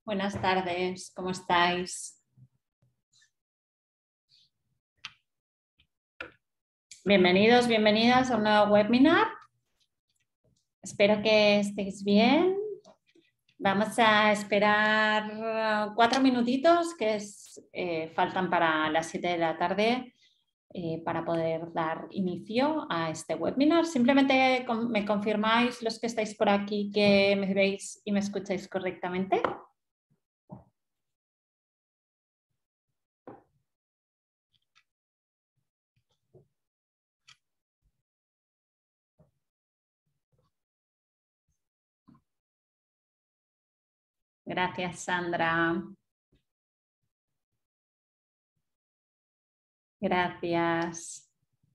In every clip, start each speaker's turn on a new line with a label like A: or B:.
A: Buenas tardes, ¿cómo estáis? Bienvenidos, bienvenidas a un nuevo webinar. Espero que estéis bien. Vamos a esperar 4 minutitos que faltan para las 7 de la tarde para poder dar inicio a este webinar. Simplemente me confirmáis los que estáis por aquí que me veis y me escucháis correctamente. Gracias, Sandra. Gracias.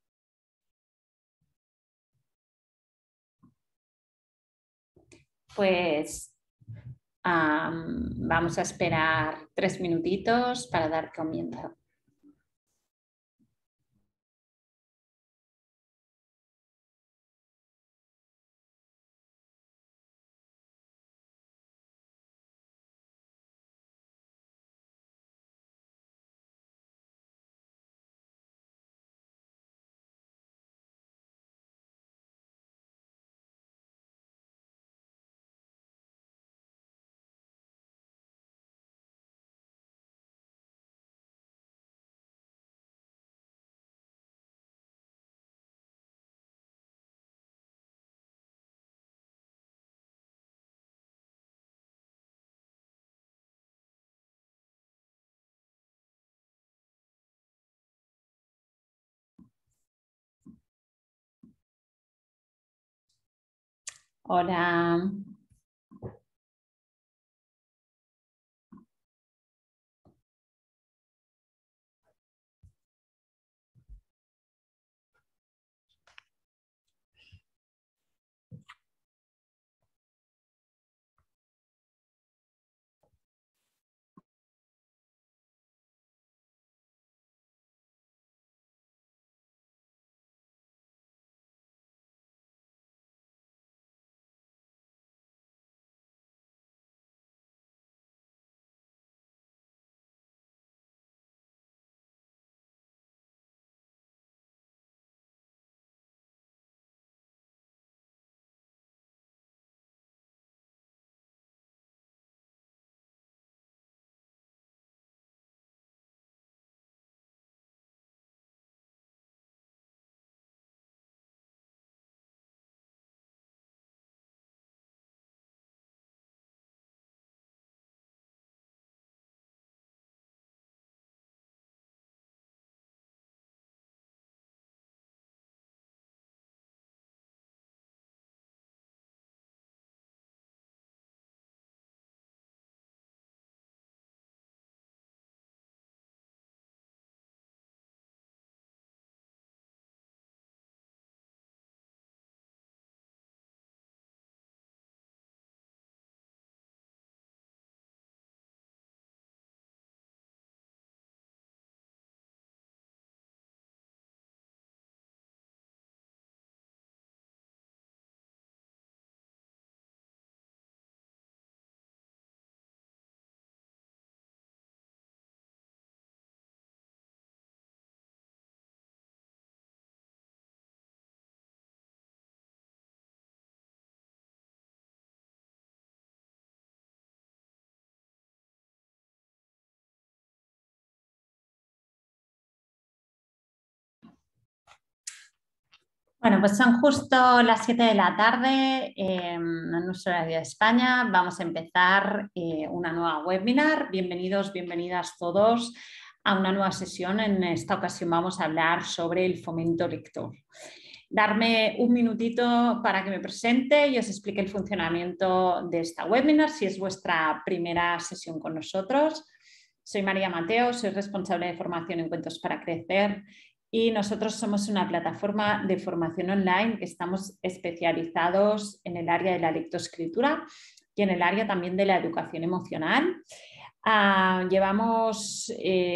A: Pues vamos a esperar 3 minutitos para dar comienzo. Hola. Bueno, pues son justo las 7 de la tarde en nuestro horario de España. Vamos a empezar una nueva webinar. Bienvenidos, bienvenidas todos a una nueva sesión. En esta ocasión vamos a hablar sobre el fomento lector. Darme un minutito para que me presente y os explique el funcionamiento de esta webinar, si es vuestra primera sesión con nosotros. Soy María Mateo, soy responsable de formación en Cuentos para Crecer y nosotros somos una plataforma de formación online que estamos especializados en el área de la lectoescritura y en el área también de la educación emocional. Llevamos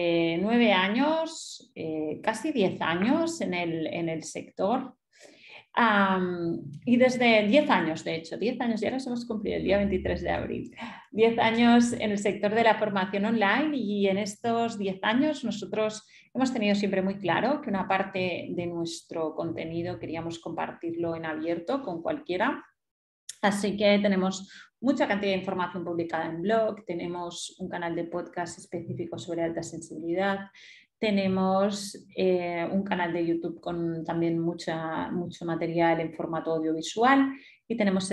A: 9 años, casi 10 años en el sector. Y desde 10 años, de hecho, 10 años, ya los hemos cumplido el día 23 de abril, 10 años en el sector de la formación online, y en estos 10 años nosotros hemos tenido siempre muy claro que una parte de nuestro contenido queríamos compartirlo en abierto con cualquiera. Así que tenemos mucha cantidad de información publicada en blog, tenemos un canal de podcast específico sobre alta sensibilidad, tenemos un canal de YouTube con también mucho material en formato audiovisual, y tenemos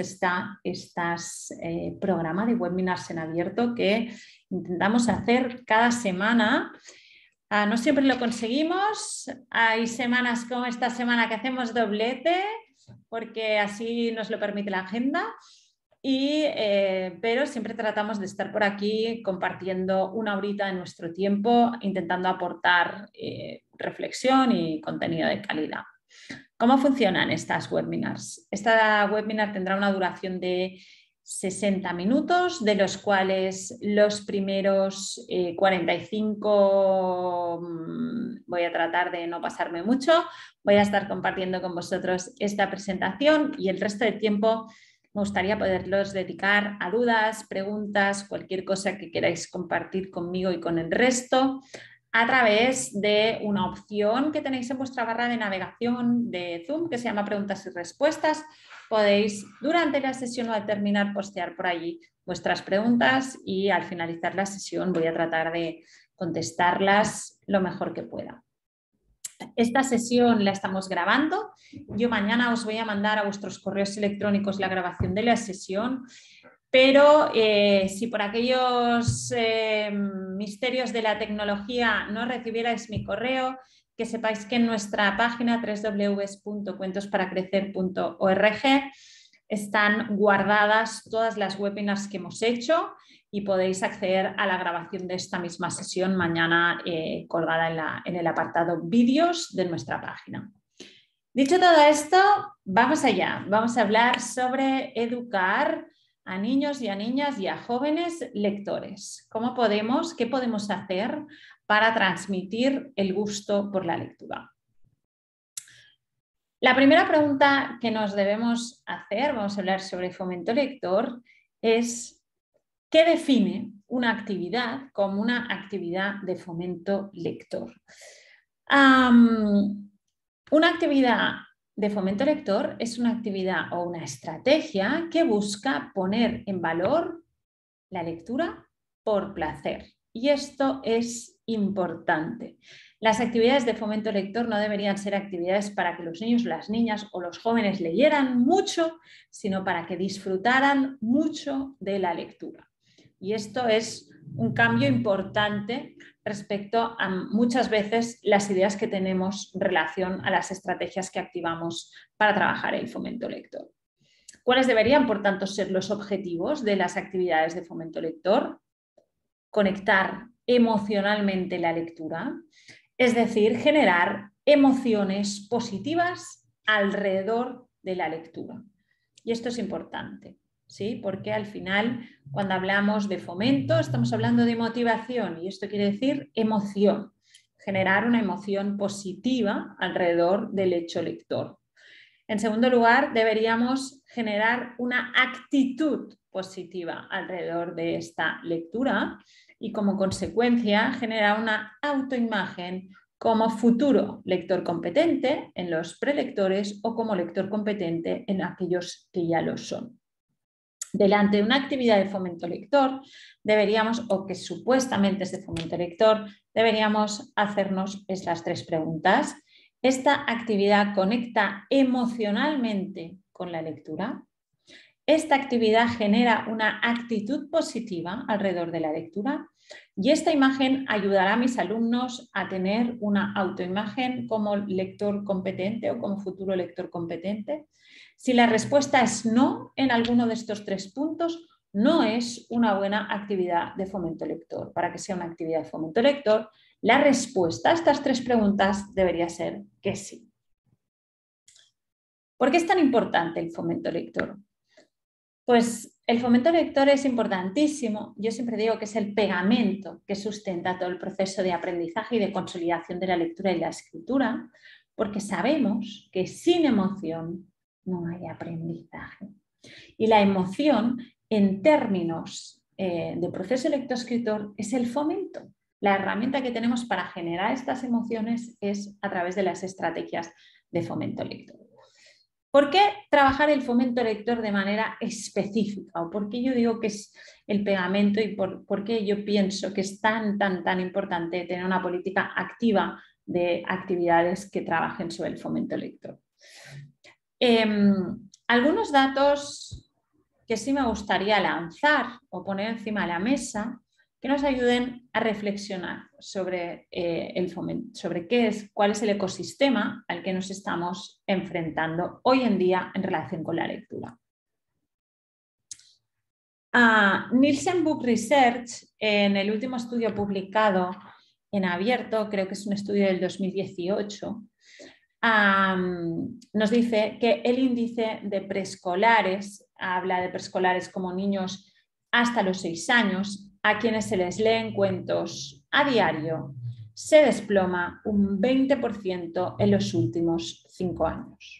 A: programa de webinars en abierto que intentamos hacer cada semana. No siempre lo conseguimos, hay semanas como esta semana que hacemos doblete, porque así nos lo permite la agenda, pero siempre tratamos de estar por aquí compartiendo una horita de nuestro tiempo, intentando aportar reflexión y contenido de calidad. ¿Cómo funcionan estas webinars? Esta webinar tendrá una duración de 60 minutos, de los cuales los primeros 45 voy a tratar de no pasarme mucho. Voy a estar compartiendo con vosotros esta presentación, y el resto del tiempo me gustaría poderlos dedicar a dudas, preguntas, cualquier cosa que queráis compartir conmigo y con el resto, a través de una opción que tenéis en vuestra barra de navegación de Zoom que se llama Preguntas y Respuestas. Podéis durante la sesión o al terminar postear por allí vuestras preguntas, y al finalizar la sesión voy a tratar de contestarlas lo mejor que pueda. Esta sesión la estamos grabando. Yo mañana os voy a mandar a vuestros correos electrónicos la grabación de la sesión. Pero si por aquellos misterios de la tecnología no recibierais mi correo, que sepáis que en nuestra página www.cuentosparacrecer.org están guardadas todas las webinars que hemos hecho, y podéis acceder a la grabación de esta misma sesión mañana colgada en el apartado vídeos de nuestra página. Dicho todo esto, vamos allá. Vamos a hablar sobre educar a niños y a niñas y a jóvenes lectores. ¿Qué podemos hacer para transmitir el gusto por la lectura? La primera pregunta que nos debemos hacer, vamos a hablar sobre fomento lector, es ¿qué define una actividad como una actividad de fomento lector? Una actividad de fomento lector es una actividad o una estrategia que busca poner en valor la lectura por placer. Y esto es importante. Las actividades de fomento lector no deberían ser actividades para que los niños, las niñas o los jóvenes leyeran mucho, sino para que disfrutaran mucho de la lectura. Y esto es un cambio importante respecto a muchas veces las ideas que tenemos en relación a las estrategias que activamos para trabajar el fomento lector. ¿Cuáles deberían, por tanto, ser los objetivos de las actividades de fomento lector? Conectar emocionalmente la lectura, es decir, generar emociones positivas alrededor de la lectura. Y esto es importante, ¿sí? Porque al final, cuando hablamos de fomento, estamos hablando de motivación, y esto quiere decir emoción, generar una emoción positiva alrededor del hecho lector. En segundo lugar, deberíamos generar una actitud positiva alrededor de esta lectura, y como consecuencia generar una autoimagen como futuro lector competente en los prelectores o como lector competente en aquellos que ya lo son. Delante de una actividad de fomento lector deberíamos, o que supuestamente es de fomento lector, deberíamos hacernos estas tres preguntas. ¿Esta actividad conecta emocionalmente con la lectura? ¿Esta actividad genera una actitud positiva alrededor de la lectura? Y esta imagen ayudará a mis alumnos a tener una autoimagen como lector competente o como futuro lector competente. Si la respuesta es no en alguno de estos tres puntos, no es una buena actividad de fomento lector. Para que sea una actividad de fomento lector, la respuesta a estas tres preguntas debería ser que sí. ¿Por qué es tan importante el fomento lector? Pues el fomento lector es importantísimo. Yo siempre digo que es el pegamento que sustenta todo el proceso de aprendizaje y de consolidación de la lectura y la escritura, porque sabemos que sin emoción no hay aprendizaje. Y la emoción, en términos de proceso lectoescritor, es el fomento. La herramienta que tenemos para generar estas emociones es a través de las estrategias de fomento lector. ¿Por qué trabajar el fomento lector de manera específica? ¿O por qué yo digo que es el pegamento y por qué yo pienso que es tan importante tener una política activa de actividades que trabajen sobre el fomento lector? Algunos datos que sí me gustaría lanzar o poner encima de la mesa que nos ayuden a reflexionar sobre el fomento, sobre cuál es el ecosistema al que nos estamos enfrentando hoy en día en relación con la lectura. Nielsen Book Research, en el último estudio publicado en Abierto, creo que es un estudio del 2018, nos dice que el índice de preescolares, habla de preescolares como niños hasta los 6 años, a quienes se les leen cuentos a diario, se desploma un 20% en los últimos 5 años.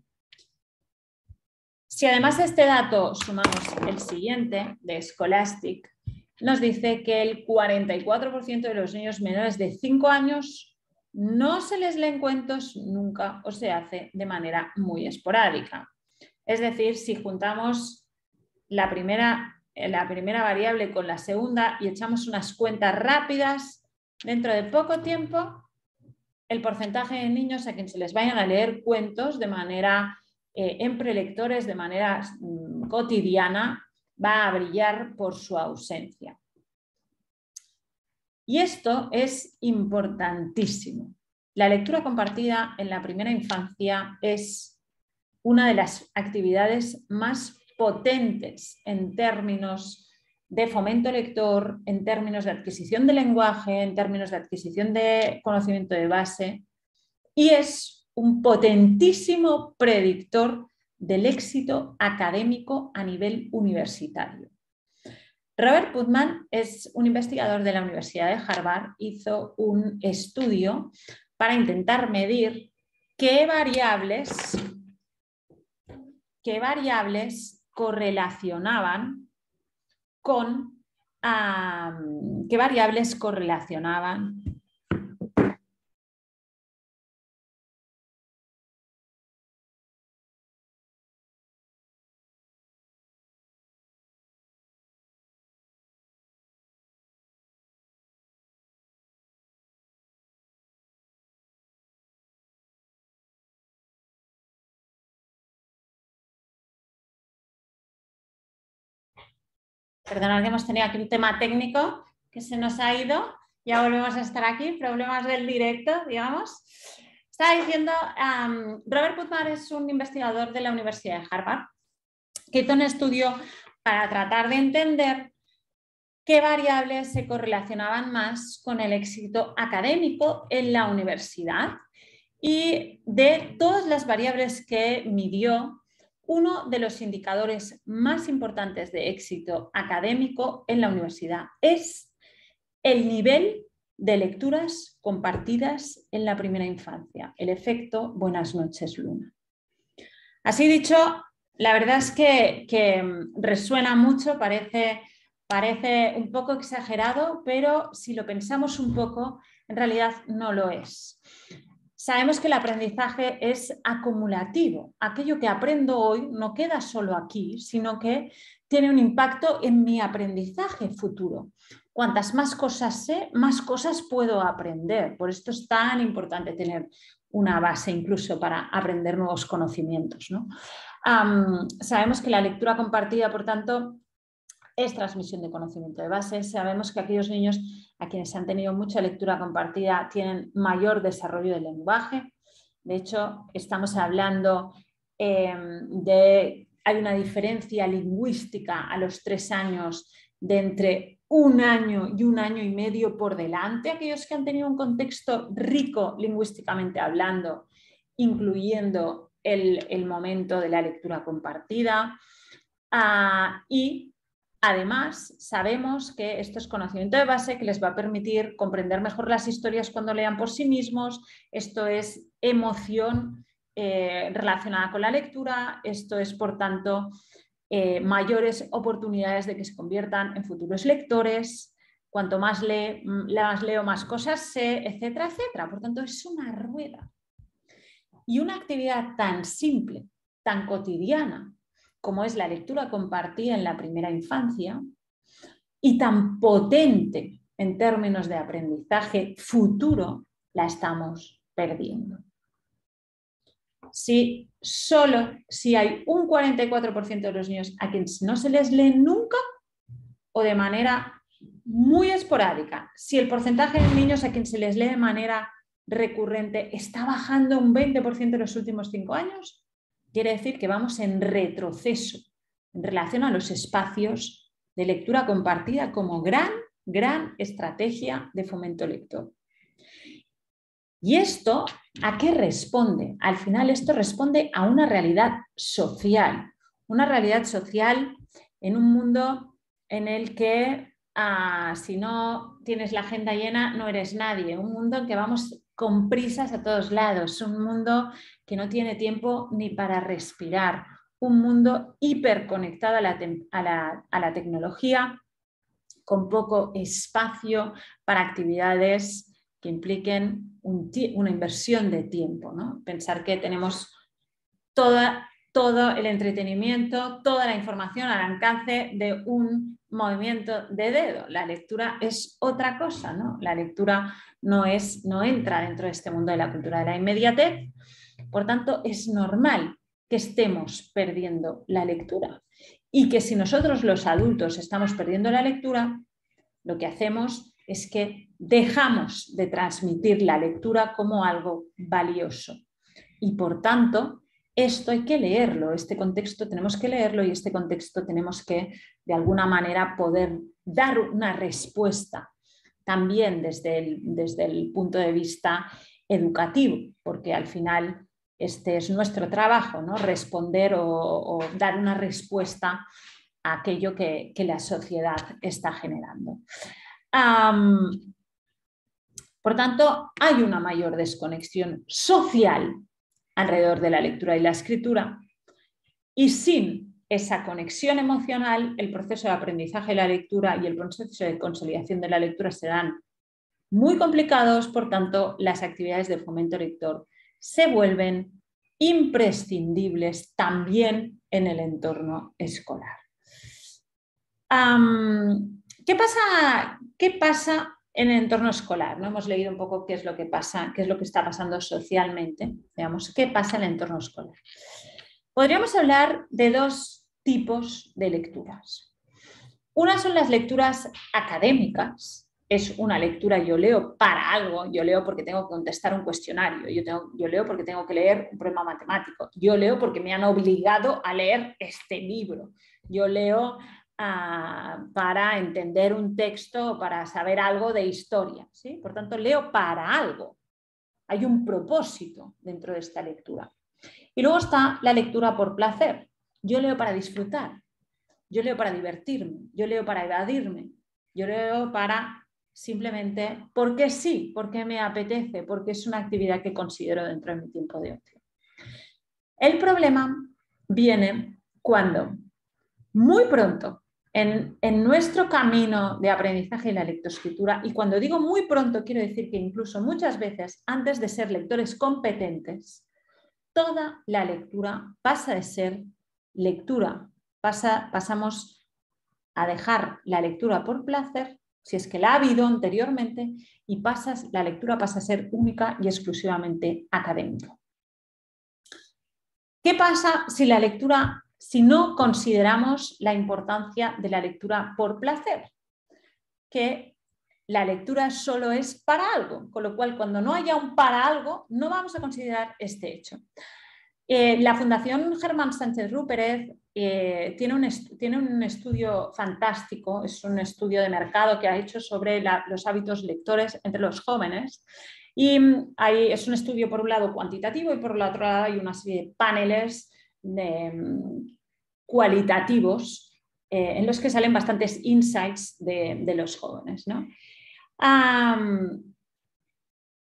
A: Si además a este dato sumamos el siguiente, de Scholastic, nos dice que el 44% de los niños menores de 5 años no se les leen cuentos nunca o se hace de manera muy esporádica. Es decir, si juntamos la primera variable con la segunda y echamos unas cuentas rápidas, dentro de poco tiempo el porcentaje de niños a quien se les vayan a leer cuentos de manera en prelectores, de manera cotidiana, va a brillar por su ausencia. Y esto es importantísimo. La lectura compartida en la primera infancia es una de las actividades más potentes en términos de fomento lector, en términos de adquisición de lenguaje, en términos de adquisición de conocimiento de base, y es un potentísimo predictor del éxito académico a nivel universitario. Robert Putnam es un investigador de la Universidad de Harvard, hizo un estudio para intentar medir qué variables correlacionaban con Perdonad que hemos tenido aquí un tema técnico que se nos ha ido. Ya volvemos a estar aquí, problemas del directo, digamos. Estaba diciendo, Robert Putnam es un investigador de la Universidad de Harvard que hizo un estudio para tratar de entender qué variables se correlacionaban más con el éxito académico en la universidad. Y de todas las variables que midió, uno de los indicadores más importantes de éxito académico en la universidad es el nivel de lecturas compartidas en la primera infancia, el efecto Buenas noches, Luna. Así dicho, la verdad es que resuena mucho, parece un poco exagerado, pero si lo pensamos un poco, en realidad no lo es. Sabemos que el aprendizaje es acumulativo. Aquello que aprendo hoy no queda solo aquí, sino que tiene un impacto en mi aprendizaje futuro. Cuantas más cosas sé, más cosas puedo aprender. Por esto es tan importante tener una base incluso para aprender nuevos conocimientos, ¿no? Sabemos que la lectura compartida, por tanto, es transmisión de conocimiento de base. Sabemos que aquellos niños a quienes han tenido mucha lectura compartida tienen mayor desarrollo del lenguaje. De hecho, estamos hablando hay una diferencia lingüística a los 3 años de entre 1 año y 1 año y medio por delante. Aquellos que han tenido un contexto rico lingüísticamente hablando, incluyendo el momento de la lectura compartida. Y además, sabemos que esto es conocimiento de base que les va a permitir comprender mejor las historias cuando lean por sí mismos. Esto es emoción relacionada con la lectura. Esto es, por tanto, mayores oportunidades de que se conviertan en futuros lectores. Cuanto más leo, más cosas sé, etcétera, etcétera. Por tanto, es una rueda. Y una actividad tan simple, tan cotidiana, como es la lectura compartida en la primera infancia, y tan potente en términos de aprendizaje futuro, la estamos perdiendo. Si hay un 44% de los niños a quienes no se les lee nunca o de manera muy esporádica, si el porcentaje de niños a quienes se les lee de manera recurrente está bajando un 20% en los últimos 5 años, quiere decir que vamos en retroceso en relación a los espacios de lectura compartida como gran estrategia de fomento lector. ¿Y esto a qué responde? Al final esto responde a una realidad social en un mundo en el que si no tienes la agenda llena no eres nadie, un mundo en que vamos con prisas a todos lados, un mundo que no tiene tiempo ni para respirar, un mundo hiperconectado a la tecnología, con poco espacio para actividades que impliquen una inversión de tiempo, ¿no? Pensar que tenemos todo el entretenimiento, toda la información al alcance de un movimiento de dedo. La lectura es otra cosa, ¿no? La lectura no entra dentro de este mundo de la cultura de la inmediatez. Por tanto, es normal que estemos perdiendo la lectura y que si nosotros los adultos estamos perdiendo la lectura, lo que hacemos es que dejamos de transmitir la lectura como algo valioso. Y por tanto, esto hay que leerlo, este contexto tenemos que leerlo y este contexto tenemos que, de alguna manera, poder dar una respuesta también desde el punto de vista educativo, porque al final este es nuestro trabajo, ¿no? Responder o dar una respuesta a aquello que la sociedad está generando. Por tanto, hay una mayor desconexión social alrededor de la lectura y la escritura, y sin esa conexión emocional, el proceso de aprendizaje de la lectura y el proceso de consolidación de la lectura serán muy complicados. Por tanto, las actividades de fomento lector se vuelven imprescindibles también en el entorno escolar. ¿Qué pasa en el entorno escolar? ¿No? Hemos leído un poco qué es lo que pasa, qué es lo que está pasando socialmente. Veamos qué pasa en el entorno escolar. Podríamos hablar de dos tipos de lecturas. Una son las lecturas académicas. Es una lectura, yo leo para algo, yo leo porque tengo que contestar un cuestionario, yo leo porque tengo que leer un problema matemático, yo leo porque me han obligado a leer este libro, yo leo para entender un texto, para saber algo de historia, ¿sí? Por tanto, leo para algo. Hay un propósito dentro de esta lectura. Y luego está la lectura por placer. Yo leo para disfrutar, yo leo para divertirme, yo leo para evadirme, yo leo para simplemente porque sí, porque me apetece, porque es una actividad que considero dentro de mi tiempo de ocio. El problema viene cuando muy pronto en nuestro camino de aprendizaje y la lectoescritura, y cuando digo muy pronto quiero decir que incluso muchas veces antes de ser lectores competentes, toda la lectura pasa de ser lectura, pasamos a dejar la lectura por placer, si es que la ha habido anteriormente, y la lectura pasa a ser única y exclusivamente académica. ¿Qué pasa si no consideramos la importancia de la lectura por placer? Que la lectura solo es para algo, con lo cual cuando no haya un para algo no vamos a considerar este hecho. La Fundación Germán Sánchez Rupérez tiene un estudio fantástico, es un estudio de mercado que ha hecho sobre los hábitos lectores entre los jóvenes. Y es un estudio, por un lado, cuantitativo, y por el otro lado hay una serie de paneles cualitativos en los que salen bastantes insights de los jóvenes, ¿no?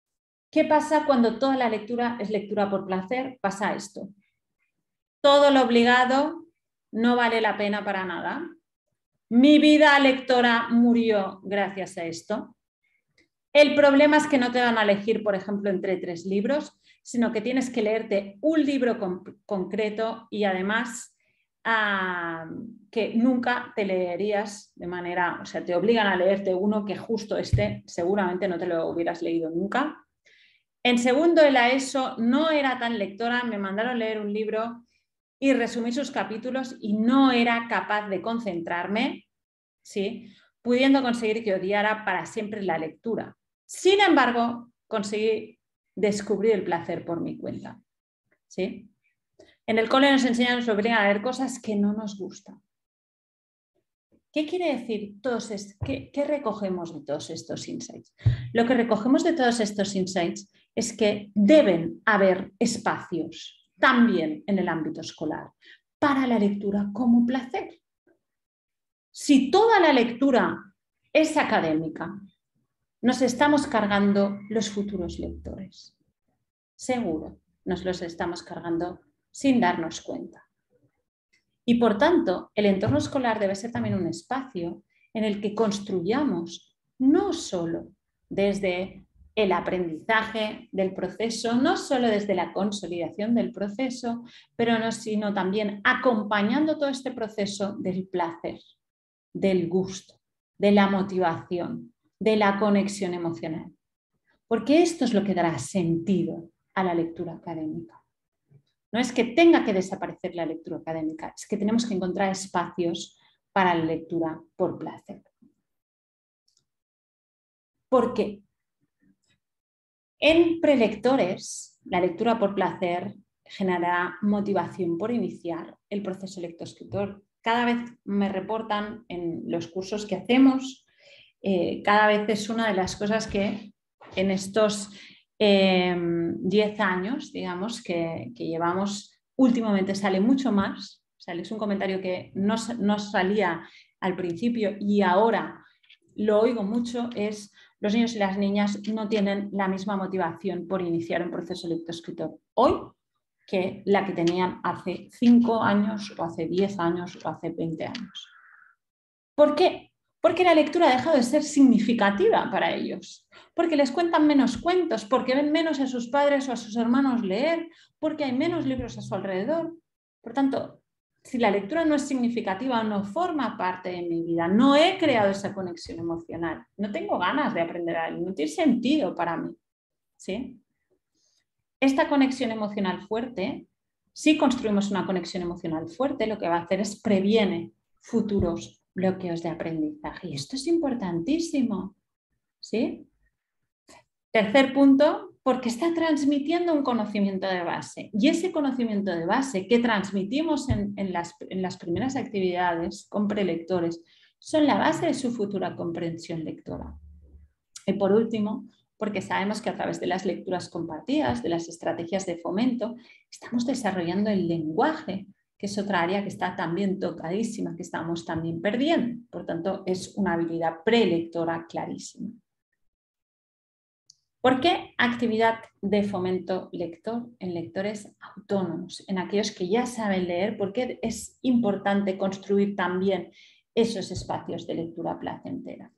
A: ¿Qué pasa cuando toda la lectura es lectura por placer? Pasa esto. Todo lo obligado no vale la pena para nada. Mi vida lectora murió gracias a esto. El problema es que no te van a elegir, por ejemplo, entre 3 libros, sino que tienes que leerte un libro concreto y además que nunca te leerías de manera, o sea, te obligan a leerte uno que justo seguramente no te lo hubieras leído nunca. En segundo, de la ESO no era tan lectora, me mandaron leer un libro y resumí sus capítulos y no era capaz de concentrarme, ¿sí? Pudiendo conseguir que odiara para siempre la lectura. Sin embargo, conseguí descubrir el placer por mi cuenta, ¿sí? En el cole nos enseñan, nos obligan a leer cosas que no nos gustan. ¿Qué quiere decir qué recogemos de todos estos insights? Lo que recogemos de todos estos insights es que deben haber espacios también en el ámbito escolar para la lectura como placer. Si toda la lectura es académica, nos estamos cargando los futuros lectores. Seguro, nos los estamos cargando sin darnos cuenta. Y por tanto, el entorno escolar debe ser también un espacio en el que construyamos no solo desde el aprendizaje del proceso, no solo desde la consolidación del proceso, sino también acompañando todo este proceso del placer, del gusto, de la motivación, de la conexión emocional. Porque esto es lo que dará sentido a la lectura académica. No es que tenga que desaparecer la lectura académica, es que tenemos que encontrar espacios para la lectura por placer. ¿Por qué? En prelectores, la lectura por placer genera motivación por iniciar el proceso lectoescritor. Cada vez me reportan en los cursos que hacemos, cada vez es una de las cosas que en estos 10 años, digamos, que llevamos, últimamente sale mucho más. Es un comentario que no salía al principio y ahora lo oigo mucho, es los niños y las niñas no tienen la misma motivación por iniciar un proceso lectoescritor hoy que la que tenían hace 5 años o hace 10 años o hace 20 años. ¿Por qué? Porque la lectura ha dejado de ser significativa para ellos, porque les cuentan menos cuentos, porque ven menos a sus padres o a sus hermanos leer, porque hay menos libros a su alrededor. Por tanto, si la lectura no es significativa, no forma parte de mi vida, no he creado esa conexión emocional, no tengo ganas de aprender a leer, no tiene sentido para mí, ¿sí? Esta conexión emocional fuerte, si construimos una conexión emocional fuerte, lo que va a hacer es previene futuros bloqueos de aprendizaje. Y esto es importantísimo, ¿sí? Tercer punto, porque está transmitiendo un conocimiento de base. Y ese conocimiento de base que transmitimos en las primeras actividades con prelectores son la base de su futura comprensión lectora. Y por último, porque sabemos que a través de las lecturas compartidas, de las estrategias de fomento, estamos desarrollando el lenguaje, que es otra área que está también tocadísima, que estamos también perdiendo. Por tanto, es una habilidad prelectora clarísima. ¿Por qué actividad de fomento lector en lectores autónomos, en aquellos que ya saben leer? Porque es importante construir también esos espacios de lectura placentera.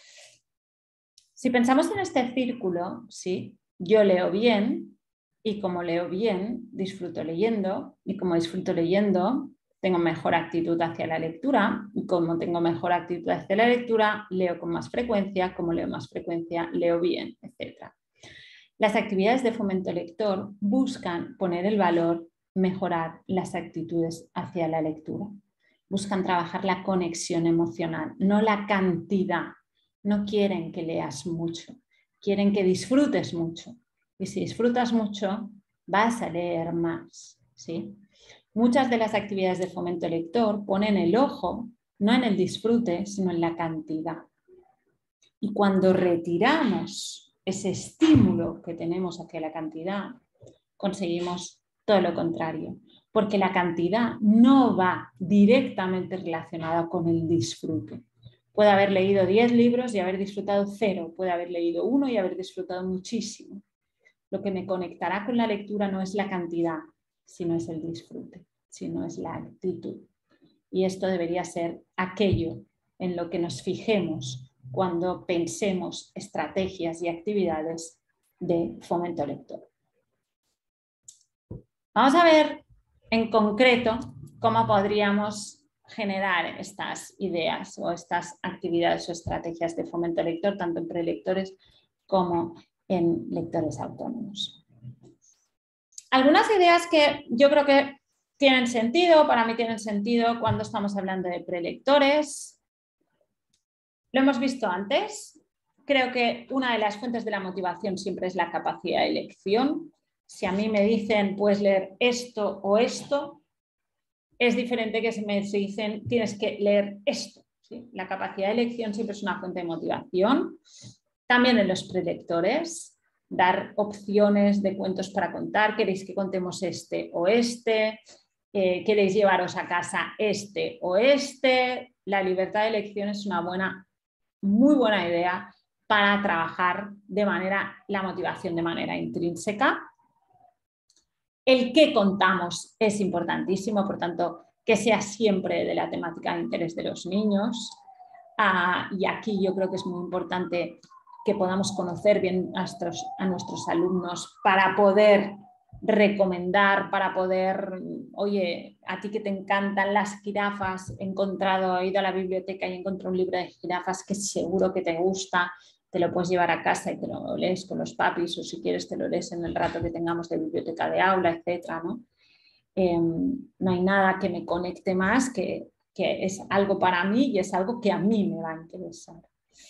A: Si pensamos en este círculo, ¿sí? Yo leo bien y como leo bien, disfruto leyendo y como disfruto leyendo, tengo mejor actitud hacia la lectura y como tengo mejor actitud hacia la lectura, leo con más frecuencia, como leo más frecuencia, leo bien, etc. Las actividades de fomento lector buscan poner el valor, mejorar las actitudes hacia la lectura. Buscan trabajar la conexión emocional, no la cantidad. No quieren que leas mucho, quieren que disfrutes mucho. Y si disfrutas mucho, vas a leer más, ¿sí? Muchas de las actividades de fomento lector ponen el ojo no en el disfrute, sino en la cantidad. Y cuando retiramos ese estímulo que tenemos hacia la cantidad, conseguimos todo lo contrario, porque la cantidad no va directamente relacionada con el disfrute. Puede haber leído 10 libros y haber disfrutado 0, puede haber leído 1 y haber disfrutado muchísimo. Lo que me conectará con la lectura no es la cantidad, sino es el disfrute, sino es la actitud. Y esto debería ser aquello en lo que nos fijemos cuando pensemos estrategias y actividades de fomento lector. Vamos a ver en concreto cómo podríamos generar estas ideas o estas actividades o estrategias de fomento lector, tanto en prelectores como en lectores autónomos. Algunas ideas que yo creo que tienen sentido, para mí tienen sentido cuando estamos hablando de prelectores. Lo hemos visto antes. Creo que una de las fuentes de la motivación siempre es la capacidad de elección. Si a mí me dicen puedes leer esto o esto, es diferente que si me dicen tienes que leer esto. ¿Sí? La capacidad de elección siempre es una fuente de motivación. También en los prelectores, dar opciones de cuentos para contar. ¿Queréis que contemos este o este? ¿Queréis llevaros a casa este o este? La libertad de elección es una muy buena idea para trabajar la motivación de manera intrínseca. El qué contamos es importantísimo, por tanto, que sea siempre de la temática de interés de los niños. Y aquí yo creo que es muy importante que podamos conocer bien a nuestros alumnos para poder recomendar, para poder, oye, a ti que te encantan las jirafas, he ido a la biblioteca y he encontrado un libro de jirafas que seguro que te gusta, te lo puedes llevar a casa y te lo lees con los papis, o si quieres te lo lees en el rato que tengamos de biblioteca de aula, etcétera, ¿no? No hay nada que me conecte más, que es algo para mí y es algo que a mí me va a interesar.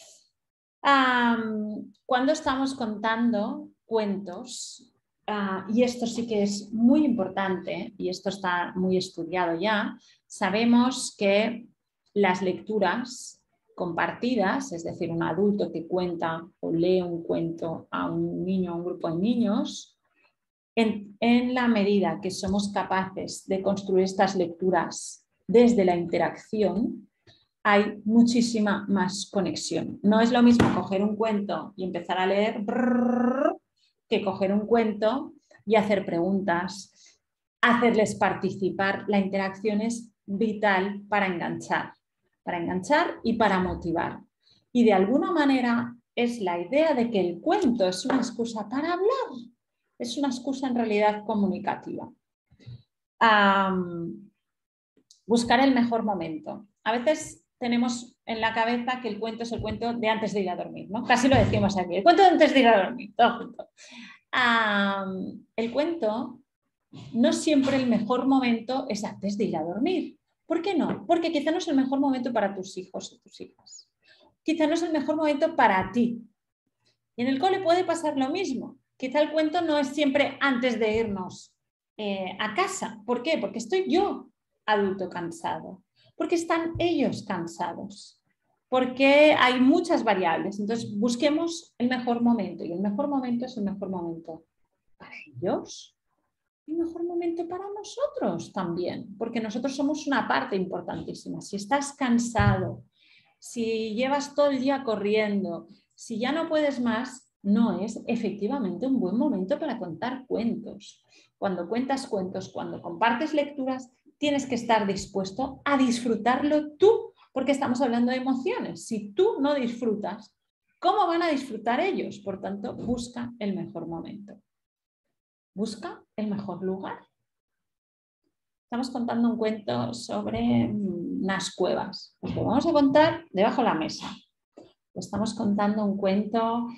A: Cuando estamos contando cuentos, y esto sí que es muy importante, y esto está muy estudiado ya, sabemos que las lecturas compartidas, es decir, un adulto que cuenta o lee un cuento a un niño, a un grupo de niños, en la medida que somos capaces de construir estas lecturas desde la interacción, hay muchísima más conexión. No es lo mismo coger un cuento y empezar a leer que coger un cuento y hacer preguntas, hacerles participar. La interacción es vital para enganchar y para motivar. Y de alguna manera es la idea de que el cuento es una excusa para hablar, es una excusa en realidad comunicativa. Buscar el mejor momento. A veces tenemos en la cabeza que el cuento es el cuento de antes de ir a dormir, ¿no? Casi lo decimos aquí, el cuento de antes de ir a dormir, todo junto. El cuento, no siempre el mejor momento es antes de ir a dormir. ¿Por qué no? Porque quizá no es el mejor momento para tus hijos o tus hijas. Quizá no es el mejor momento para ti. Y en el cole puede pasar lo mismo. Quizá el cuento no es siempre antes de irnos a casa. ¿Por qué? Porque estoy yo adulto cansado. Porque están ellos cansados. Porque hay muchas variables. Entonces busquemos el mejor momento. Y el mejor momento es el mejor momento para ellos. Y el mejor momento para nosotros también. Porque nosotros somos una parte importantísima. Si estás cansado, si llevas todo el día corriendo, si ya no puedes más, no es efectivamente un buen momento para contar cuentos. Cuando cuentas cuentos, cuando compartes lecturas, tienes que estar dispuesto a disfrutarlo tú, porque estamos hablando de emociones. Si tú no disfrutas, ¿cómo van a disfrutar ellos? Por tanto, busca el mejor momento. Busca el mejor lugar. Estamos contando un cuento sobre unas cuevas. Pues lo vamos a contar debajo de la mesa. Estamos contando un cuento,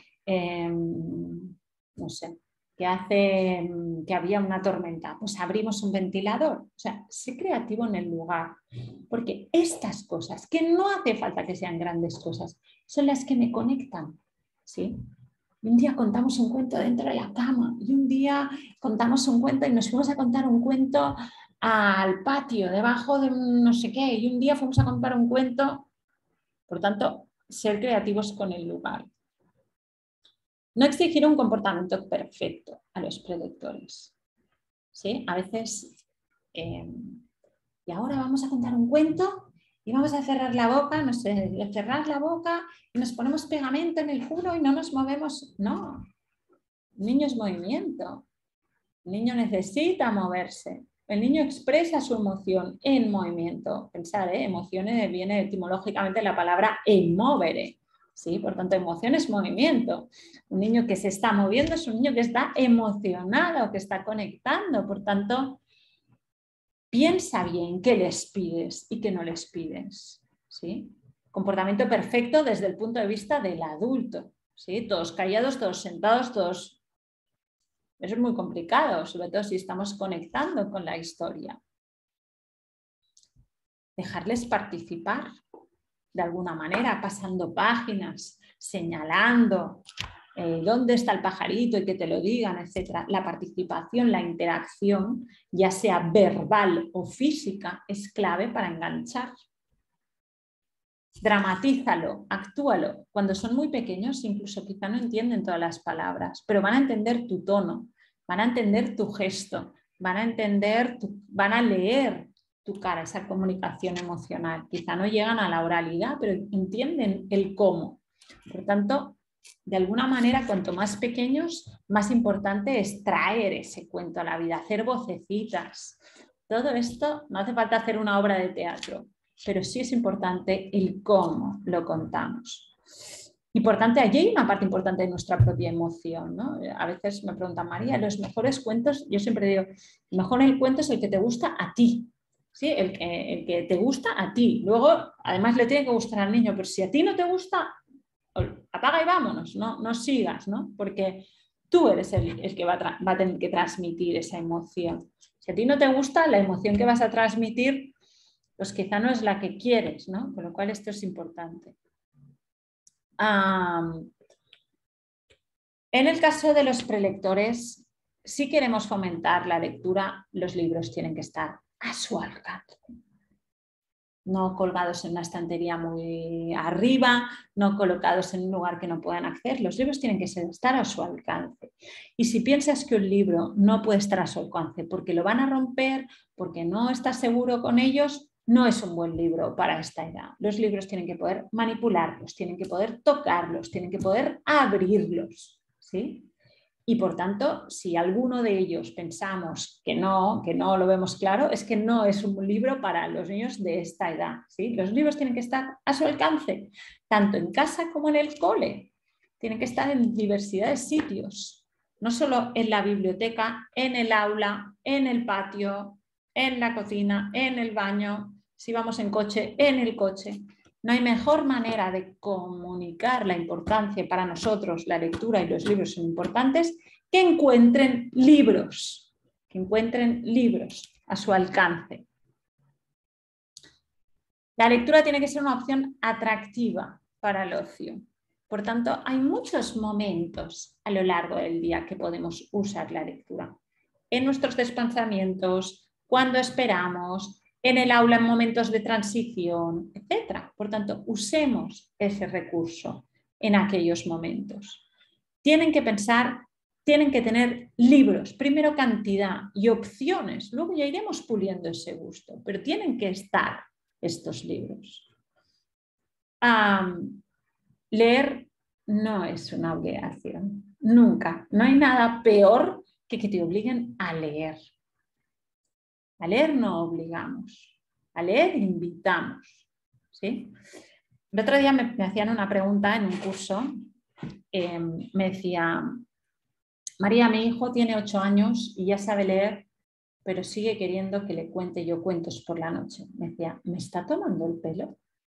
A: no sé, que había una tormenta. Pues abrimos un ventilador. O sea, sé creativo en el lugar. Porque estas cosas, que no hace falta que sean grandes cosas, son las que me conectan. ¿Sí? Y un día contamos un cuento dentro de la cama. Y un día contamos un cuento y nos fuimos a contar un cuento al patio, debajo de un no sé qué. Y un día fuimos a contar un cuento. Por tanto, ser creativos con el lugar. No exigir un comportamiento perfecto a los prelectores. ¿Sí? A veces, y ahora vamos a contar un cuento y vamos a cerrar la boca, no sé, cerrar la boca y nos ponemos pegamento en el culo y no nos movemos. No. El niño es movimiento. El niño necesita moverse. El niño expresa su emoción en movimiento. Pensad, emociones viene etimológicamente la palabra emovere. ¿Sí? Por tanto, emoción es movimiento. Un niño que se está moviendo es un niño que está emocionado, que está conectando. Por tanto, piensa bien qué les pides y qué no les pides. ¿Sí? Comportamiento perfecto desde el punto de vista del adulto. ¿Sí? Todos callados, todos sentados, todos... Eso es muy complicado, sobre todo si estamos conectando con la historia. Dejarles participar de alguna manera, pasando páginas, señalando dónde está el pajarito y que te lo digan, etc. La participación, la interacción, ya sea verbal o física, es clave para enganchar. Dramatízalo, actúalo. Cuando son muy pequeños, incluso quizá no entienden todas las palabras, pero van a entender tu tono, van a entender tu gesto, van a leer tu cara, esa comunicación emocional. Quizá no llegan a la oralidad, pero entienden el cómo. Por tanto, de alguna manera, cuanto más pequeños, más importante es traer ese cuento a la vida, hacer vocecitas. Todo esto no hace falta hacer una obra de teatro, pero sí es importante el cómo lo contamos. Importante, allí hay una parte importante de nuestra propia emoción, ¿no? A veces me preguntan, María, los mejores cuentos, yo siempre digo, mejor el cuento es el que te gusta a ti, ¿sí? El que te gusta a ti. Luego, además, le tiene que gustar al niño, pero si a ti no te gusta, apaga y vámonos, no sigas, ¿no? Porque tú eres el que va a tener que transmitir esa emoción. Si a ti no te gusta, la emoción que vas a transmitir, pues quizá no es la que quieres, ¿no? Con lo cual esto es importante. En el caso de los prelectores, si queremos fomentar la lectura, los libros tienen que estar a su alcance. No colgados en una estantería muy arriba, no colocados en un lugar que no puedan acceder. Los libros tienen que estar a su alcance. Y si piensas que un libro no puede estar a su alcance porque lo van a romper, porque no estás seguro con ellos, no es un buen libro para esta edad. Los libros tienen que poder manipularlos, tienen que poder tocarlos, tienen que poder abrirlos, ¿sí? Y por tanto, si alguno de ellos pensamos que no lo vemos claro, es que no es un libro para los niños de esta edad, ¿sí? Los libros tienen que estar a su alcance, tanto en casa como en el cole. Tienen que estar en diversidad de sitios, no solo en la biblioteca, en el aula, en el patio, en la cocina, en el baño, si vamos en coche, en el coche. No hay mejor manera de comunicar la importancia para nosotros, la lectura y los libros son importantes, que encuentren libros a su alcance. La lectura tiene que ser una opción atractiva para el ocio. Por tanto, hay muchos momentos a lo largo del día que podemos usar la lectura. En nuestros desplazamientos, cuando esperamos, en el aula en momentos de transición, etc. Por tanto, usemos ese recurso en aquellos momentos. Tienen que pensar, tienen que tener libros, primero cantidad y opciones, luego ya iremos puliendo ese gusto, pero tienen que estar estos libros. Leer no es una obligación, nunca. No hay nada peor que te obliguen a leer. A leer no obligamos, a leer invitamos, ¿sí? El otro día me hacían una pregunta en un curso, me decía, María, mi hijo tiene 8 años y ya sabe leer, pero sigue queriendo que le cuente yo cuentos por la noche. Me decía, ¿me está tomando el pelo?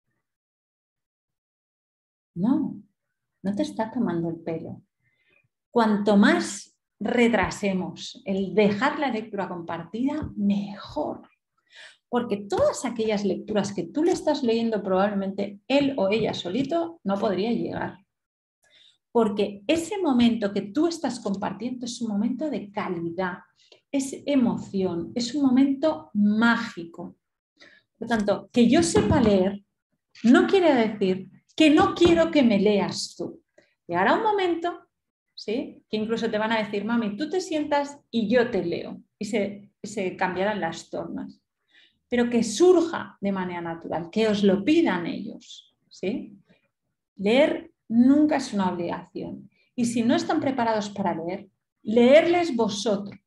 A: No, no te está tomando el pelo. Cuanto más retrasemos el dejar la lectura compartida, mejor. Porque todas aquellas lecturas que tú le estás leyendo, probablemente él o ella solito no podría llegar. Porque ese momento que tú estás compartiendo es un momento de calidad, es emoción, es un momento mágico. Por tanto, que yo sepa leer no quiere decir que no quiero que me leas tú. Llegará un momento, ¿sí?, que incluso te van a decir, mami, tú te sientas y yo te leo. Y se cambiarán las tornas. Pero que surja de manera natural, que os lo pidan ellos, ¿sí? Leer nunca es una obligación. Y si no están preparados para leer, leerles vosotros,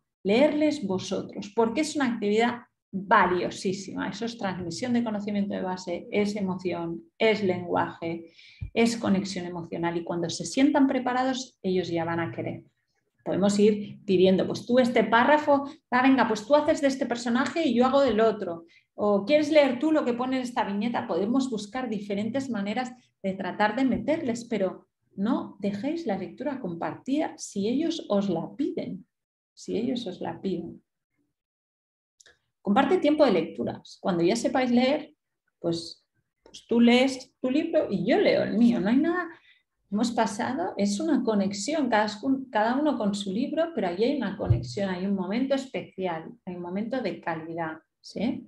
A: porque es una actividad valiosísima. Eso es transmisión de conocimiento de base, es emoción, es lenguaje, es conexión emocional y cuando se sientan preparados ellos ya van a querer. Podemos ir pidiendo, pues tú este párrafo, venga, pues tú haces de este personaje y yo hago del otro. O quieres leer tú lo que pone en esta viñeta. Podemos buscar diferentes maneras de tratar de meterles, pero no dejéis la lectura compartida si ellos os la piden. Si ellos os la piden. Comparte tiempo de lecturas. Cuando ya sepáis leer, pues tú lees tu libro y yo leo el mío. No hay nada. Hemos pasado, es una conexión, cada uno con su libro, pero ahí hay una conexión, hay un momento especial, hay un momento de calidad. ¿Sí?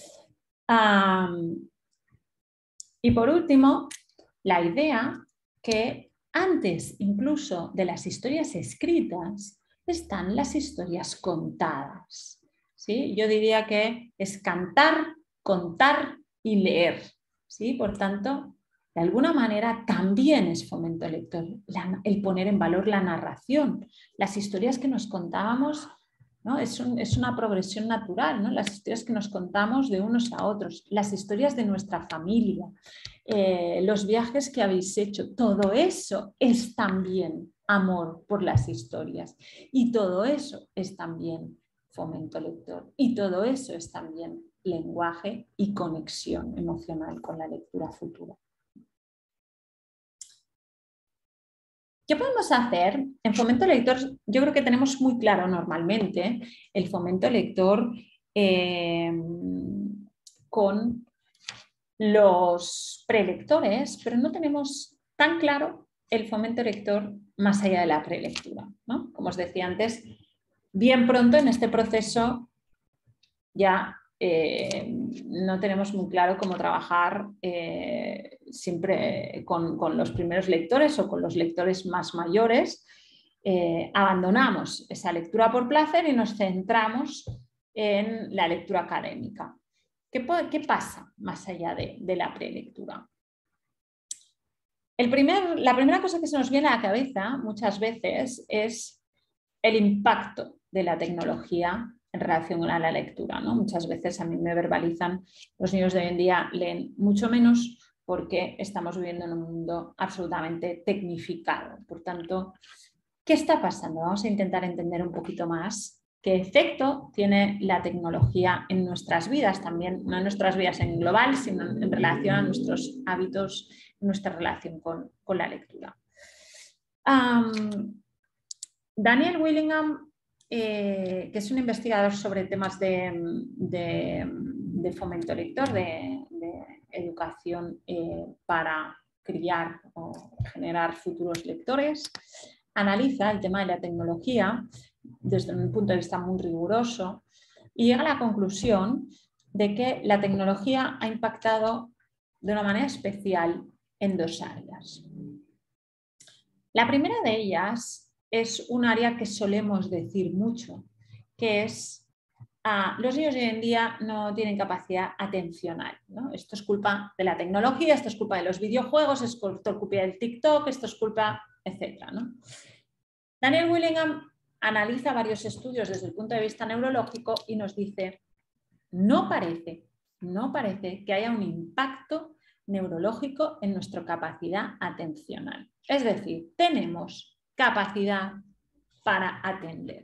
A: Y por último, la idea que antes incluso de las historias escritas están las historias contadas. ¿Sí? Yo diría que es cantar, contar y leer. ¿Sí? Por tanto, de alguna manera también es fomento lector, el poner en valor la narración. Las historias que nos contábamos, ¿no? Es una progresión natural, ¿no? Las historias que nos contamos de unos a otros, las historias de nuestra familia, los viajes que habéis hecho, todo eso es también amor por las historias y todo eso es también fomento lector y todo eso es también lenguaje y conexión emocional con la lectura futura. ¿Qué podemos hacer? En fomento lector yo creo que tenemos muy claro normalmente el fomento lector con los prelectores, pero no tenemos tan claro el fomento lector más allá de la prelectura, ¿no? Como os decía antes, bien pronto en este proceso ya no tenemos muy claro cómo trabajar siempre con los primeros lectores o con los lectores más mayores. Abandonamos esa lectura por placer y nos centramos en la lectura académica. ¿Qué pasa más allá de la prelectura? La primera cosa que se nos viene a la cabeza muchas veces es el impacto de la tecnología en relación a la lectura, ¿no? Muchas veces a mí me verbalizan, los niños de hoy en día leen mucho menos porque estamos viviendo en un mundo absolutamente tecnificado. Por tanto, ¿qué está pasando? Vamos a intentar entender un poquito más qué efecto tiene la tecnología en nuestras vidas, también no en nuestras vidas en global, sino en relación a nuestros hábitos, nuestra relación con la lectura. Daniel Willingham, que es un investigador sobre temas de fomento lector, de educación para criar o generar futuros lectores, analiza el tema de la tecnología desde un punto de vista muy riguroso y llega a la conclusión de que la tecnología ha impactado de una manera especial en dos áreas. La primera de ellas es un área que solemos decir mucho, que es los niños de hoy en día no tienen capacidad atencional, ¿no? Esto es culpa de la tecnología, esto es culpa de los videojuegos, esto es culpa del TikTok, esto es culpa, etc., ¿no? Daniel Willingham analiza varios estudios desde el punto de vista neurológico y nos dice, no parece que haya un impacto neurológico en nuestra capacidad atencional. Es decir, tenemos capacidad para atender.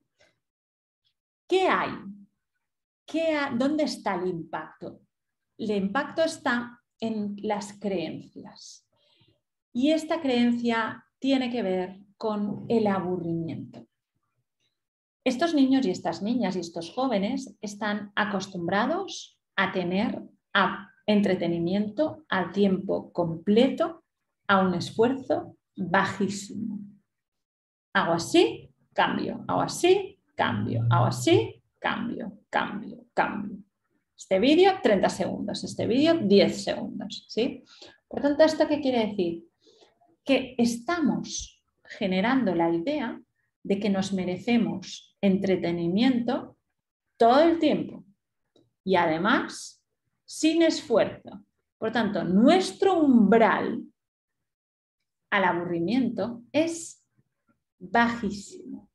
A: ¿Qué hay? ¿Dónde está el impacto? El impacto está en las creencias. Y esta creencia tiene que ver con el aburrimiento. Estos niños y estas niñas y estos jóvenes están acostumbrados a tener entretenimiento a tiempo completo a un esfuerzo bajísimo. Hago así, cambio, hago así, cambio, hago así, cambio, cambio, cambio. Este vídeo 30 segundos, este vídeo 10 segundos, ¿sí? Por tanto, ¿esto qué quiere decir? Que estamos generando la idea de que nos merecemos entretenimiento todo el tiempo y además sin esfuerzo. Por tanto, nuestro umbral al aburrimiento es bajísimo.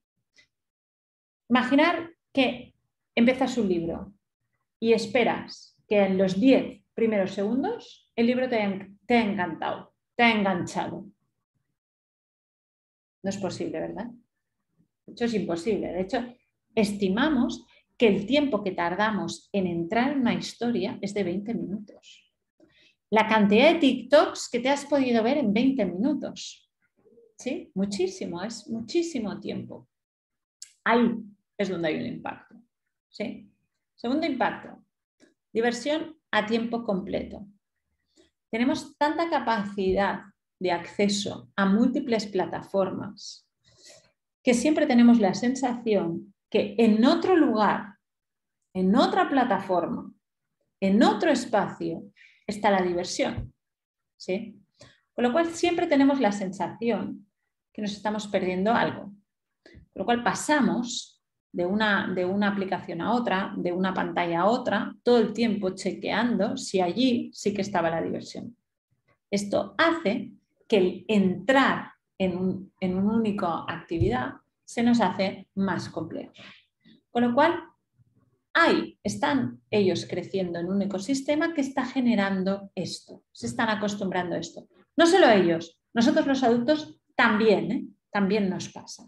A: Imaginar que empiezas un libro y esperas que en los 10 primeros segundos el libro te ha encantado, te ha enganchado. No es posible, ¿verdad? De hecho, es imposible. De hecho, estimamos que el tiempo que tardamos en entrar en una historia es de 20 minutos. La cantidad de TikToks que te has podido ver en 20 minutos. ¿Sí? Muchísimo, es muchísimo tiempo. Ahí es donde hay un impacto. ¿Sí? Segundo impacto, diversión a tiempo completo. Tenemos tanta capacidad de acceso a múltiples plataformas que siempre tenemos la sensación que en otro lugar, en otra plataforma, en otro espacio, está la diversión. ¿Sí? Con lo cual siempre tenemos la sensación que nos estamos perdiendo algo. Con lo cual pasamos de una aplicación a otra, de una pantalla a otra, todo el tiempo chequeando si allí sí que estaba la diversión. Esto hace que el entrar en una única actividad se nos hace más complejo. Con lo cual, están ellos creciendo en un ecosistema que está generando esto. Se están acostumbrando a esto. No solo ellos, nosotros los adultos también, también nos pasa.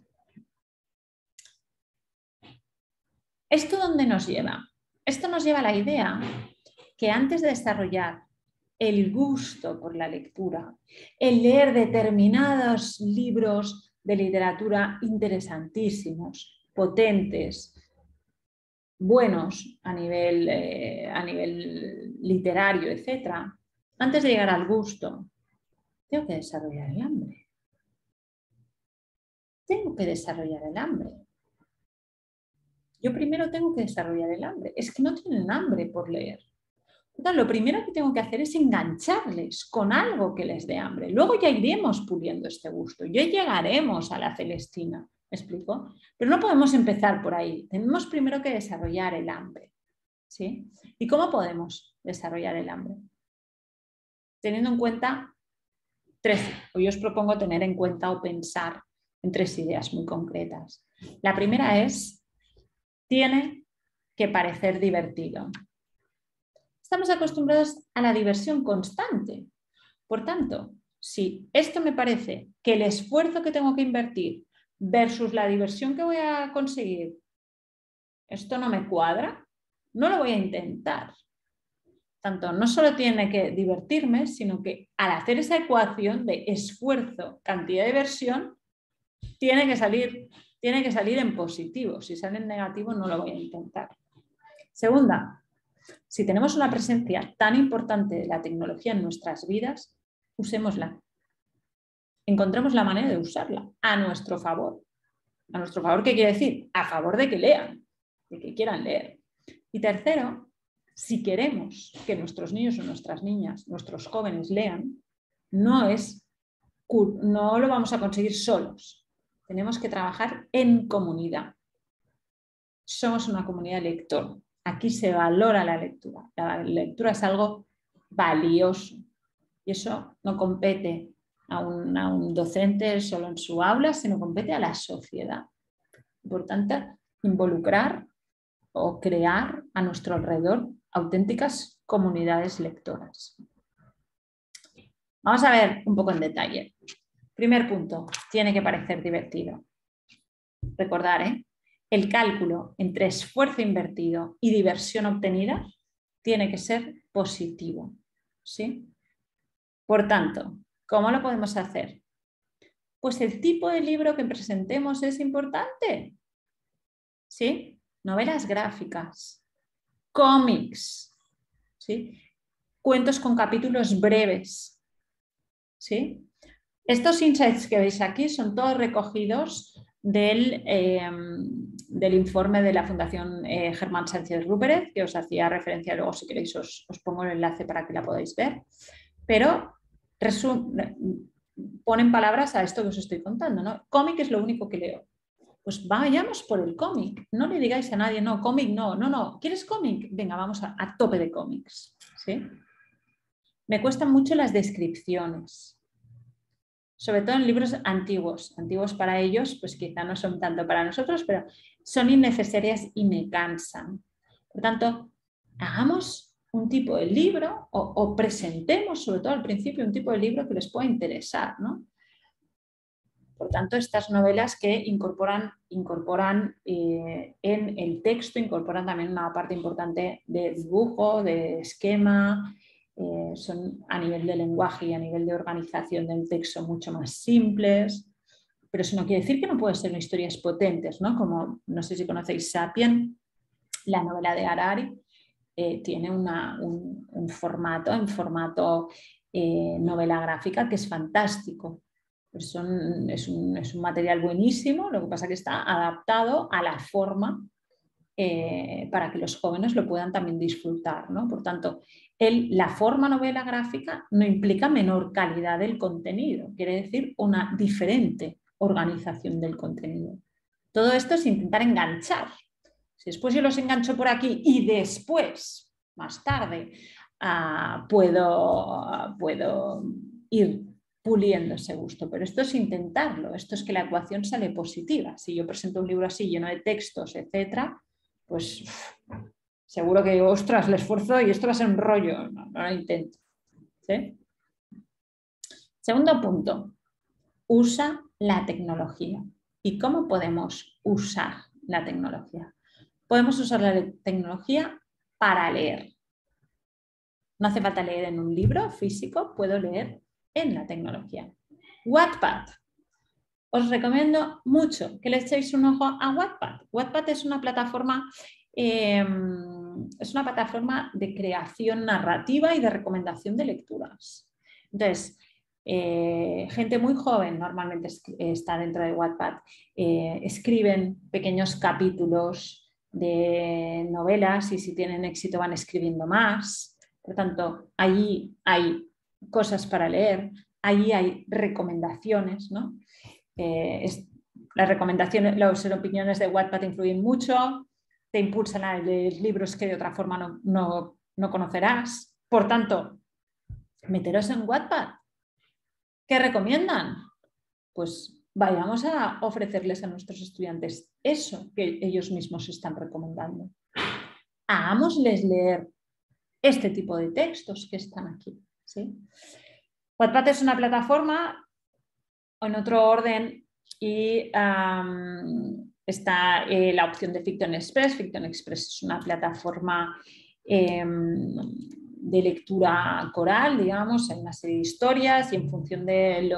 A: ¿Esto dónde nos lleva? Esto nos lleva a la idea que antes de desarrollar el gusto por la lectura, el leer determinados libros de literatura interesantísimos, potentes, buenos a nivel literario, etc., antes de llegar al gusto, tengo que desarrollar el hambre. Tengo que desarrollar el hambre. Yo primero tengo que desarrollar el hambre. Es que no tienen hambre por leer. Entonces, lo primero que tengo que hacer es engancharles con algo que les dé hambre. Luego ya iremos puliendo este gusto. Ya llegaremos a la Celestina. ¿Me explico? Pero no podemos empezar por ahí. Tenemos primero que desarrollar el hambre. ¿Sí? ¿Y cómo podemos desarrollar el hambre? Teniendo en cuenta yo os propongo tener en cuenta o pensar en 3 ideas muy concretas. La primera es, tiene que parecer divertido. Estamos acostumbrados a la diversión constante. Por tanto, si esto me parece que el esfuerzo que tengo que invertir versus la diversión que voy a conseguir, esto no me cuadra, no lo voy a intentar. Tanto no solo tiene que divertirme, sino que al hacer esa ecuación de esfuerzo, cantidad de diversión, tiene que salir en positivo. Si sale en negativo, no lo voy a intentar. Segunda, si tenemos una presencia tan importante de la tecnología en nuestras vidas, usémosla. Encontremos la manera de usarla a nuestro favor. ¿A nuestro favor qué quiere decir? A favor de que lean, de que quieran leer. Y tercero, si queremos que nuestros niños o nuestras niñas, nuestros jóvenes lean, no lo vamos a conseguir solos. Tenemos que trabajar en comunidad. Somos una comunidad lectora. Aquí se valora la lectura. La lectura es algo valioso. Y eso no compete a un docente solo en su aula, sino compete a la sociedad. Por tanto, involucrar o crear a nuestro alrededor auténticas comunidades lectoras. Vamos a ver un poco en detalle. Primer punto, tiene que parecer divertido. Recordar, el cálculo entre esfuerzo invertido y diversión obtenida tiene que ser positivo. ¿Sí? Por tanto, ¿cómo lo podemos hacer? Pues el tipo de libro que presentemos es importante. ¿Sí? Novelas gráficas, cómics, ¿sí? Cuentos con capítulos breves. ¿Sí? Estos insights que veis aquí son todos recogidos del informe de la Fundación Germán Sánchez Rupérez, que os hacía referencia, luego si queréis os pongo el enlace para que la podáis ver, pero ponen palabras a esto que os estoy contando, ¿no? Cómic es lo único que leo. Pues vayamos por el cómic, no le digáis a nadie, no, cómic no, ¿quieres cómic? Venga, vamos a tope de cómics, ¿sí? Me cuestan mucho las descripciones. sobre todo en libros antiguos. Antiguos para ellos, pues quizá no son tanto para nosotros, pero son innecesarias y me cansan. Por tanto, hagamos un tipo de libro o presentemos, sobre todo al principio, un tipo de libro que les pueda interesar, ¿no? Por tanto, estas novelas que incorporan en el texto, incorporan también una parte importante de dibujo, de esquema, son a nivel de lenguaje y a nivel de organización del texto mucho más simples, pero eso no quiere decir que no pueden ser historias potentes, ¿no? Como, no sé si conocéis Sapien, la novela de Harari, tiene un formato, en formato novela gráfica que es fantástico. Es un material buenísimo, lo que pasa es que está adaptado a la forma para que los jóvenes lo puedan también disfrutar, ¿no? Por tanto, la forma novela gráfica no implica menor calidad del contenido, quiere decir una diferente organización del contenido. Todo esto es intentar enganchar. Si después yo los engancho por aquí y después, más tarde, puedo ir puliendo ese gusto, pero esto es intentarlo, esto es que la ecuación sale positiva. Si yo presento un libro así lleno de textos, etcétera, pues seguro que, ostras, el esfuerzo y esto va a ser un rollo, no lo intento. ¿Sí? Segundo punto, usa la tecnología. ¿Y cómo podemos usar la tecnología? Podemos usar la tecnología para leer. No hace falta leer en un libro físico, puedo leer en la tecnología. Wattpad. Os recomiendo mucho que le echéis un ojo a Wattpad. Wattpad es una plataforma de creación narrativa y de recomendación de lecturas. Entonces, gente muy joven normalmente está dentro de Wattpad, escriben pequeños capítulos de novelas y si tienen éxito van escribiendo más. Por tanto, allí hay cosas para leer, allí hay recomendaciones, ¿no? Las recomendaciones, las opiniones de Wattpad influyen mucho, te impulsan a leer libros que de otra forma no conocerás. Por tanto, meteros en Wattpad. ¿Qué recomiendan? Pues vayamos a ofrecerles a nuestros estudiantes eso que ellos mismos están recomendando. Hagámosles leer este tipo de textos que están aquí. ¿Sí? Wattpad es una plataforma en otro orden y está la opción de Fiction Express. Fiction Express es una plataforma de lectura coral, digamos, hay una serie de historias y en función de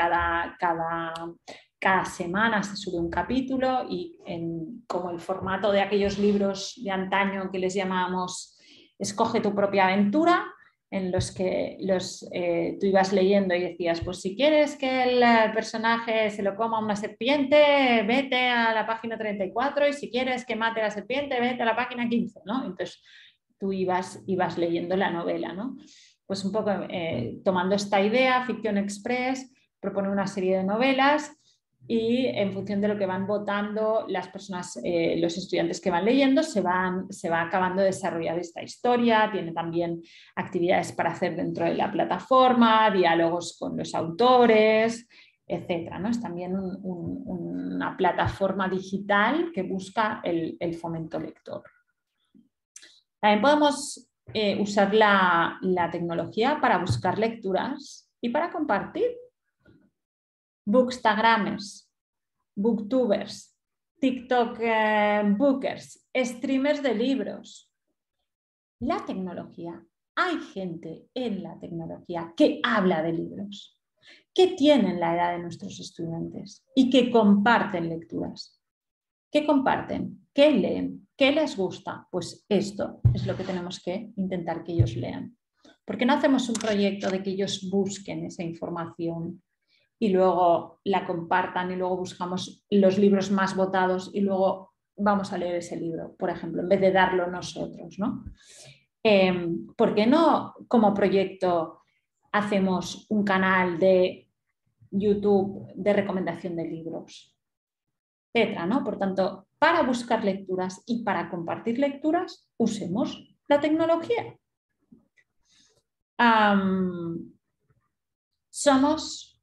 A: cada semana se sube un capítulo y como el formato de aquellos libros de antaño que les llamábamos Escoge tu propia aventura, en los que tú ibas leyendo y decías, pues si quieres que el personaje se lo coma una serpiente, vete a la página 34 y si quieres que mate a la serpiente, vete a la página 15, ¿no? Entonces tú ibas leyendo la novela, ¿no? Pues un poco tomando esta idea, Fiction Express propone una serie de novelas y en función de lo que van votando las personas, los estudiantes que van leyendo, se va acabando de desarrollar esta historia. Tiene también actividades para hacer dentro de la plataforma, diálogos con los autores, etcétera, ¿no? Es también una plataforma digital que busca el fomento lector. También podemos usar la tecnología para buscar lecturas y para compartir. Bookstagramers, booktubers, TikTok bookers, streamers de libros. La tecnología, hay gente en la tecnología que habla de libros, que tienen la edad de nuestros estudiantes y que comparten lecturas. ¿Qué comparten? ¿Qué leen? ¿Qué les gusta? Pues esto es lo que tenemos que intentar que ellos lean. ¿Por qué no hacemos un proyecto de que ellos busquen esa información y luego la compartan y luego buscamos los libros más votados y luego vamos a leer ese libro, por ejemplo, en vez de darlo nosotros, ¿no? ¿Por qué no como proyecto hacemos un canal de YouTube de recomendación de libros? Etcétera, ¿no? Por tanto, para buscar lecturas y para compartir lecturas, usemos la tecnología. Somos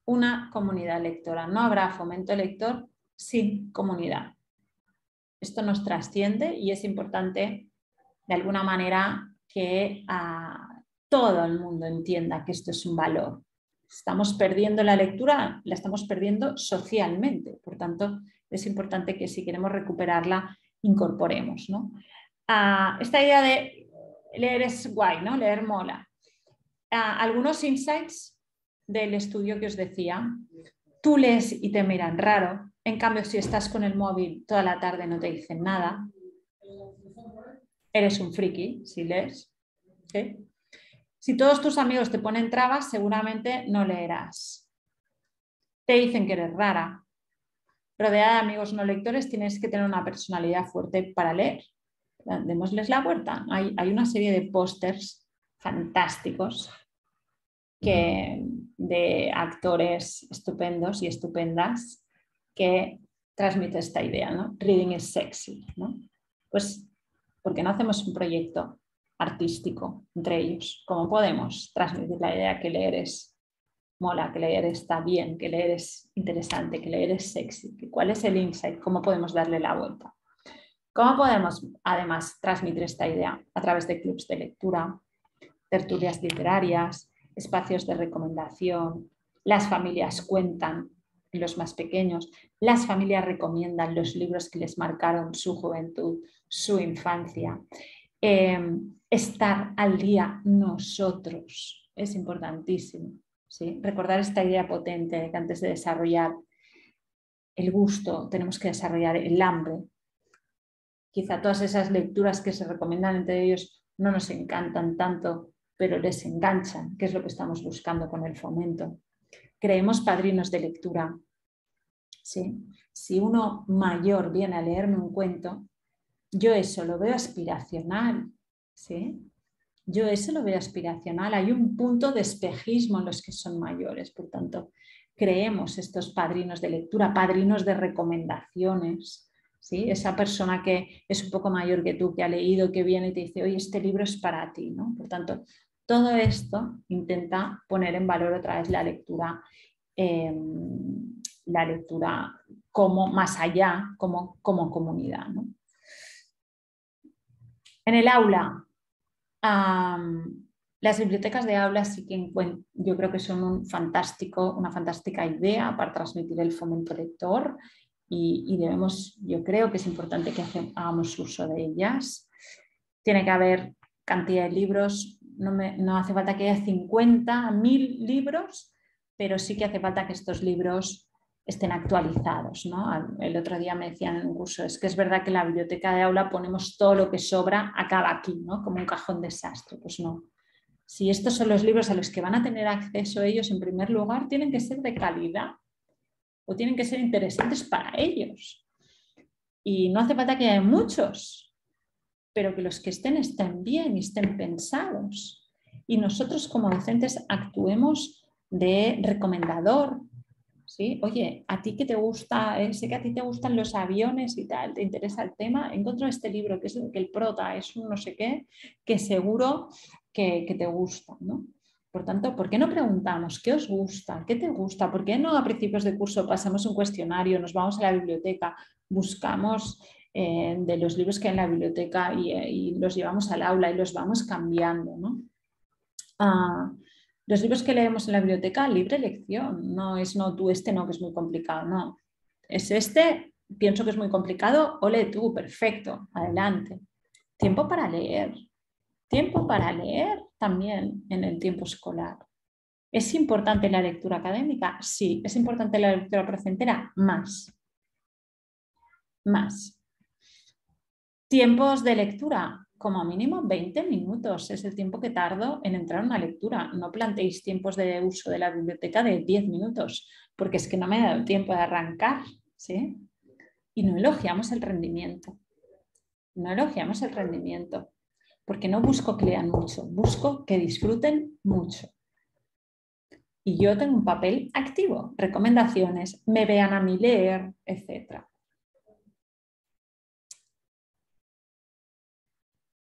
A: una comunidad lectora. No habrá fomento lector sin comunidad. Esto nos trasciende y es importante de alguna manera que todo el mundo entienda que esto es un valor. Estamos perdiendo la lectura, la estamos perdiendo socialmente. Por tanto, es importante que si queremos recuperarla, incorporemos, ¿no? Esta idea de leer es guay, ¿no? Leer mola. Algunos insights del estudio que os decía. Tú lees y te miran raro. En cambio, si estás con el móvil toda la tarde no te dicen nada. Eres un friki si lees. ¿Sí? Si todos tus amigos te ponen trabas, seguramente no leerás. Te dicen que eres rara. Rodeada de amigos no lectores, tienes que tener una personalidad fuerte para leer. Démosles la vuelta. Hay una serie de pósters fantásticos de actores estupendos y estupendas que transmite esta idea, ¿no? Reading is sexy, ¿no? Pues, ¿por qué no hacemos un proyecto artístico entre ellos? ¿Cómo podemos transmitir la idea que leer es mola, que leer está bien, que leer es interesante, que leer es sexy? ¿Cuál es el insight? ¿Cómo podemos darle la vuelta? ¿Cómo podemos, además, transmitir esta idea? A través de clubs de lectura, tertulias literarias, espacios de recomendación. Las familias cuentan, los más pequeños, las familias recomiendan los libros que les marcaron su juventud, su infancia. Estar al día nosotros es importantísimo, ¿sí? Recordar esta idea potente de que antes de desarrollar el gusto tenemos que desarrollar el hambre. Quizá todas esas lecturas que se recomiendan entre ellos no nos encantan tanto, pero les enganchan, que es lo que estamos buscando con el fomento. Creemos padrinos de lectura. ¿Sí? Si uno mayor viene a leerme un cuento, yo eso lo veo aspiracional. ¿Sí? Yo eso lo veo aspiracional. Hay un punto de espejismo en los que son mayores. Por tanto, creemos estos padrinos de lectura, padrinos de recomendaciones. ¿Sí? Esa persona que es un poco mayor que tú, que ha leído, que viene y te dice, oye, este libro es para ti, ¿no? Por tanto, todo esto intenta poner en valor otra vez la lectura como más allá, como comunidad, ¿no? En el aula, las bibliotecas de aula sí que yo creo que son una fantástica idea para transmitir el fomento lector y debemos, yo creo que es importante que hagamos uso de ellas. Tiene que haber cantidad de libros, no hace falta que haya 50, 1000 libros, pero sí que hace falta que estos libros estén actualizados, ¿no? El otro día me decían en un curso, es que es verdad que en la biblioteca de aula ponemos todo lo que sobra, acaba aquí, ¿no? Como un cajón desastre. Pues no. Si estos son los libros a los que van a tener acceso ellos, en primer lugar, tienen que ser de calidad o tienen que ser interesantes para ellos. Y no hace falta que haya muchos, pero que los que estén bien y estén pensados. Y nosotros como docentes actuemos de recomendador. ¿Sí? Oye, a ti que te gusta, sé que a ti te gustan los aviones y tal, te interesa el tema, encuentro este libro que es que el prota es un no sé qué, que seguro que te gusta, ¿no? Por tanto, ¿por qué no preguntamos qué os gusta, qué te gusta? ¿Por qué no a principios de curso pasamos un cuestionario, nos vamos a la biblioteca, buscamos de los libros que hay en la biblioteca y los llevamos al aula y los vamos cambiando, ¿no? Los libros que leemos en la biblioteca, libre elección, no es no tú este no, que es muy complicado, no. Es este, pienso que es muy complicado, ole tú, perfecto, adelante. Tiempo para leer también en el tiempo escolar. ¿Es importante la lectura académica? Sí. ¿Es importante la lectura placentera? Más. Tiempos de lectura, como mínimo 20 minutos es el tiempo que tardo en entrar a una lectura. No planteéis tiempos de uso de la biblioteca de 10 minutos, porque es que no me ha dado tiempo de arrancar, ¿sí? Y no elogiamos el rendimiento. No elogiamos el rendimiento, porque no busco que lean mucho, busco que disfruten mucho. Y yo tengo un papel activo, recomendaciones, me vean a mí leer, etc.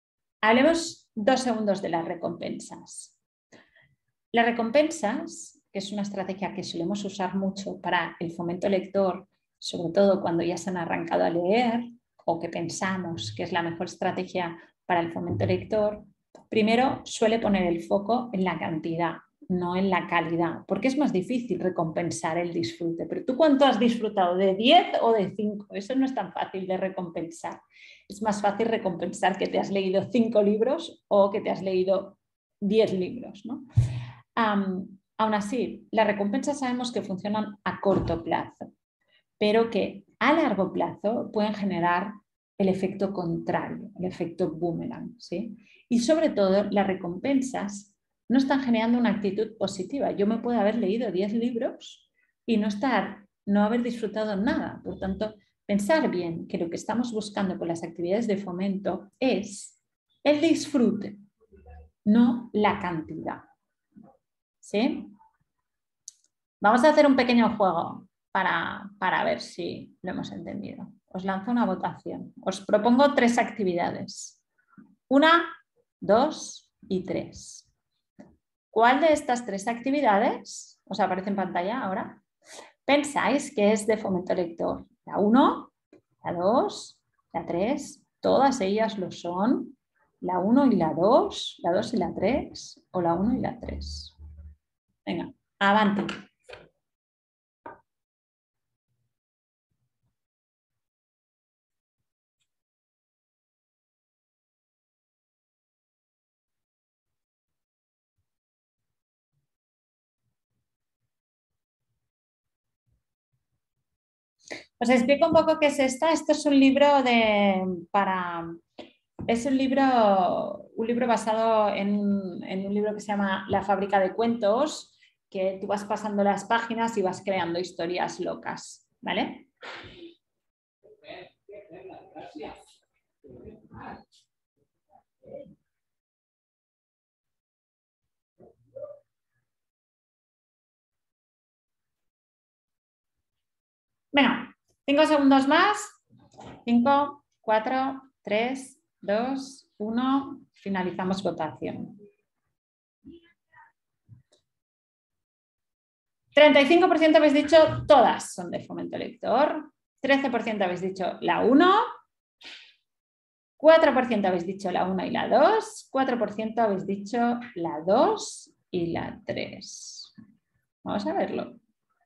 A: Hablemos 2 segundos de las recompensas. Las recompensas, que es una estrategia que solemos usar mucho para el fomento lector, sobre todo cuando ya se han arrancado a leer o que pensamos que es la mejor estrategia para el fomento lector, primero suele poner el foco en la cantidad, no en la calidad, porque es más difícil recompensar el disfrute. Pero ¿tú cuánto has disfrutado? ¿De 10 o de 5? Eso no es tan fácil de recompensar. Es más fácil recompensar que te has leído 5 libros o que te has leído 10 libros, ¿no? Aún así, las recompensas sabemos que funcionan a corto plazo, pero que a largo plazo pueden generar el efecto contrario, el efecto boomerang, ¿sí? Y sobre todo, las recompensas no están generando una actitud positiva. Yo me puedo haber leído 10 libros y no haber disfrutado nada. Por tanto, pensar bien que lo que estamos buscando con las actividades de fomento es el disfrute, no la cantidad. ¿Sí? Vamos a hacer un pequeño juego para ver si lo hemos entendido. Os lanzo una votación. Os propongo 3 actividades. 1, 2 y 3. ¿Cuál de estas 3 actividades, os aparece en pantalla ahora, pensáis que es de fomento lector? ¿La 1, la 2, la 3? Todas ellas lo son. ¿La 1 y la 2 y la 3 o la 1 y la 3? Venga, avante. Os explico un poco qué es esta. Esto es un libro es un libro basado en un libro que se llama La fábrica de cuentos, que tú vas pasando las páginas y vas creando historias locas, ¿vale? Venga, 5 segundos más. 5, 4, 3, 2, 1. Finalizamos votación. 35% habéis dicho todas son de fomento lector. 13% habéis dicho la 1. 4% habéis dicho la 1 y la 2. 4% habéis dicho la 2 y la 3. Vamos a verlo.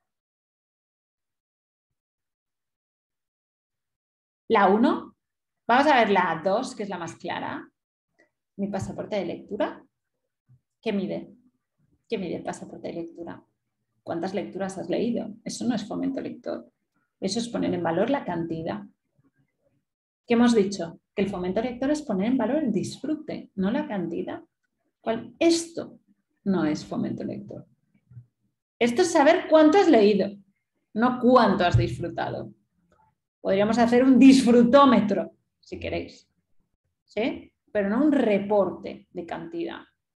A: La 1. Vamos a ver la 2, que es la más clara. Mi pasaporte de lectura. ¿Qué mide? ¿Qué mide el pasaporte de lectura? ¿Cuántas lecturas has leído? Eso no es fomento lector. Eso es poner en valor la cantidad. ¿Qué hemos dicho? Que el fomento lector es poner en valor el disfrute, no la cantidad. Esto no es fomento lector. Esto es saber cuánto has leído, no cuánto has disfrutado. Podríamos hacer un disfrutómetro, si queréis, ¿sí? Pero no un reporte de cantidad.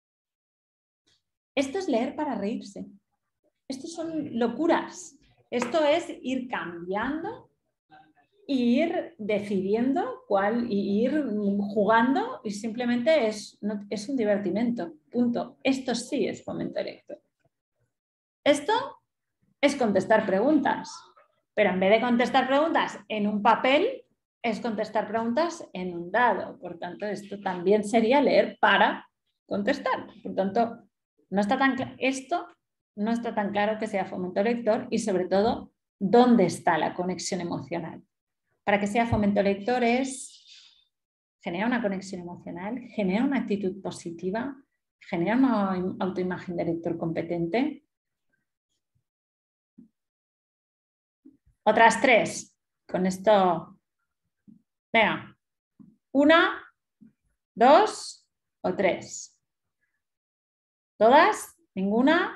A: Esto es leer para reírse. Esto son locuras. Esto es ir cambiando, ir decidiendo cuál, y ir jugando y simplemente es un divertimento. Punto. Esto sí es fomento lector. Esto es contestar preguntas, pero en vez de contestar preguntas en un papel, es contestar preguntas en un dado. Por tanto, esto también sería leer para contestar. Por tanto, esto no está tan claro que sea fomento lector y sobre todo, ¿dónde está la conexión emocional? Para que sea fomento lector es generar una conexión emocional, generar una actitud positiva, generar una autoimagen de lector competente. Otras 3. Con esto, venga, 1, 2 o 3. ¿Todas? ¿Ninguna?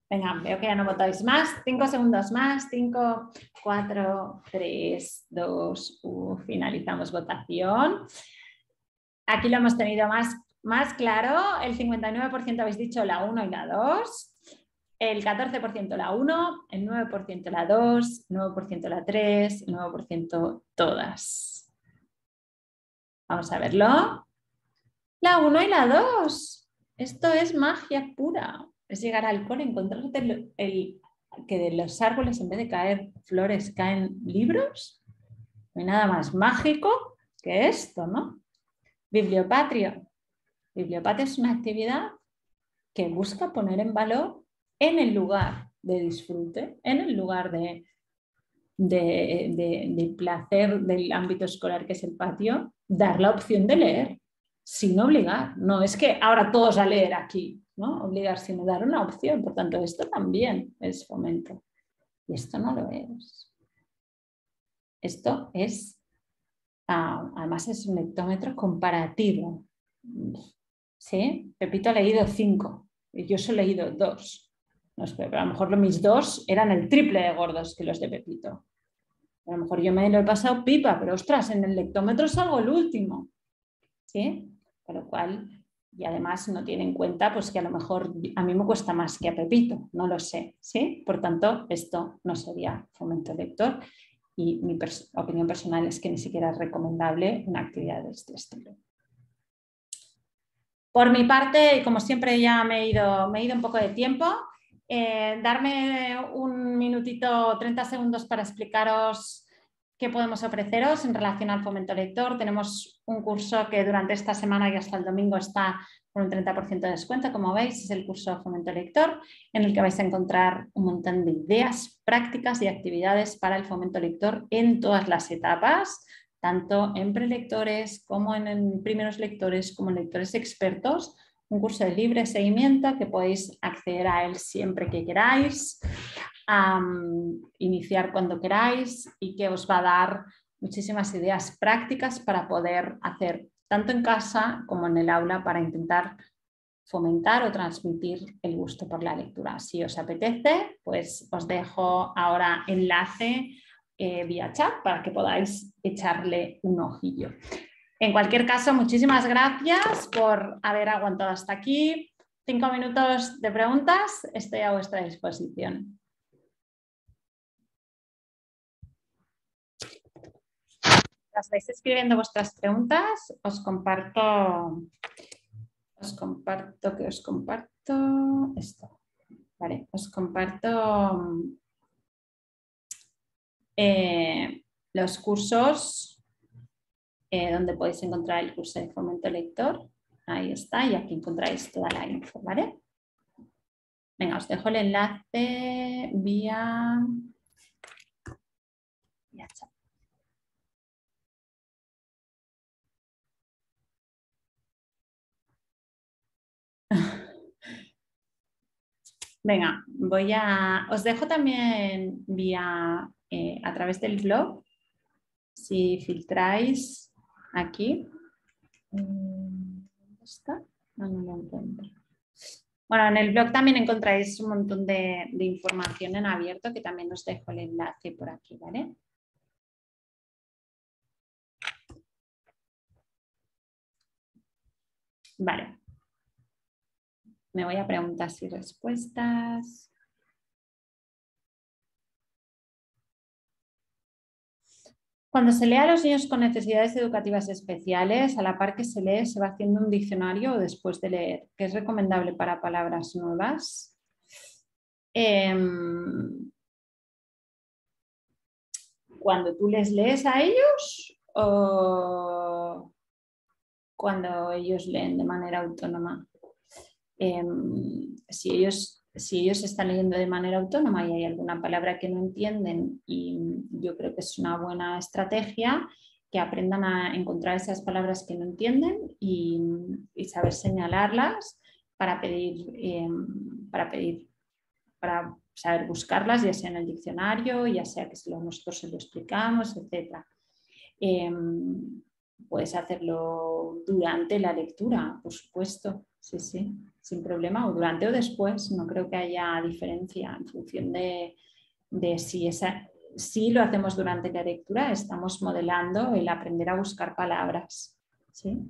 A: Venga, veo que ya no votáis más. 5 segundos más. 5, 4, 3, 2, finalizamos votación. Aquí lo hemos tenido más claro. El 59% habéis dicho la 1 y la 2. El 14% la 1, el 9% la 2, el 9% la 3, el 9% todas. Vamos a verlo. La 1 y la 2. Esto es magia pura. Es llegar al cole, encontrarte que de los árboles en vez de caer flores caen libros. No hay nada más mágico que esto, ¿no? Bibliopatria. Bibliopatria es una actividad que busca poner en valor en el lugar de disfrute, en el lugar de placer del ámbito escolar que es el patio, dar la opción de leer, sin obligar. No es que ahora todos a leer aquí, ¿no? Obligar, sino dar una opción. Por tanto, esto también es fomento. Y esto no lo es. Esto es, además es un lectómetro comparativo. ¿Sí? Pepito ha leído 5 y yo solo he leído 2. No, pero a lo mejor mis 2 eran el triple de gordos que los de Pepito. A lo mejor yo me lo he pasado pipa, pero ostras, en el lectómetro salgo el último. ¿Sí? Con lo cual, y además no tiene en cuenta pues, que a lo mejor a mí me cuesta más que a Pepito, no lo sé. ¿Sí? Por tanto, esto no sería fomento lector y mi opinión personal es que ni siquiera es recomendable una actividad de este estilo. Por mi parte, como siempre ya me he ido un poco de tiempo, darme un minutito, 30 segundos para explicaros qué podemos ofreceros en relación al fomento lector. Tenemos un curso que durante esta semana y hasta el domingo está con un 30% de descuento, como veis, es el curso Fomento Lector, en el que vais a encontrar un montón de ideas, prácticas y actividades para el fomento lector en todas las etapas, tanto en prelectores como en primeros lectores, como en lectores expertos. Un curso de libre seguimiento que podéis acceder a él siempre que queráis, iniciar cuando queráis y que os va a dar muchísimas ideas prácticas para poder hacer tanto en casa como en el aula para intentar fomentar o transmitir el gusto por la lectura. Si os apetece, pues os dejo ahora enlace vía chat para que podáis echarle un ojillo. En cualquier caso, muchísimas gracias por haber aguantado hasta aquí. 5 minutos de preguntas, estoy a vuestra disposición. Estáis escribiendo vuestras preguntas, os comparto esto. Vale, os comparto los cursos donde podéis encontrar el curso de fomento lector. Ahí está, y aquí encontráis toda la info, ¿vale? Venga, os dejo el enlace vía chat. Venga, os dejo también vía a través del blog. Si filtráis aquí, ¿dónde está? No lo encuentro. Bueno, en el blog también encontráis un montón de información en abierto, que también os dejo el enlace por aquí, ¿vale? Vale. Me voy a preguntas y respuestas. Cuando se lee a los niños con necesidades educativas especiales, a la par que se lee, se va haciendo un diccionario o después de leer, que es recomendable para palabras nuevas. Cuando tú les lees a ellos o cuando ellos leen de manera autónoma. Si ellos están leyendo de manera autónoma y hay alguna palabra que no entienden, y yo creo que es una buena estrategia que aprendan a encontrar esas palabras que no entienden y saber señalarlas para saber buscarlas, ya sea en el diccionario, ya sea que nosotros se lo explicamos, etc. Puedes hacerlo durante la lectura, por supuesto. sí, sí, sin problema, o durante o después. No creo que haya diferencia en función de si lo hacemos durante la lectura, estamos modelando el aprender a buscar palabras. ¿Sí?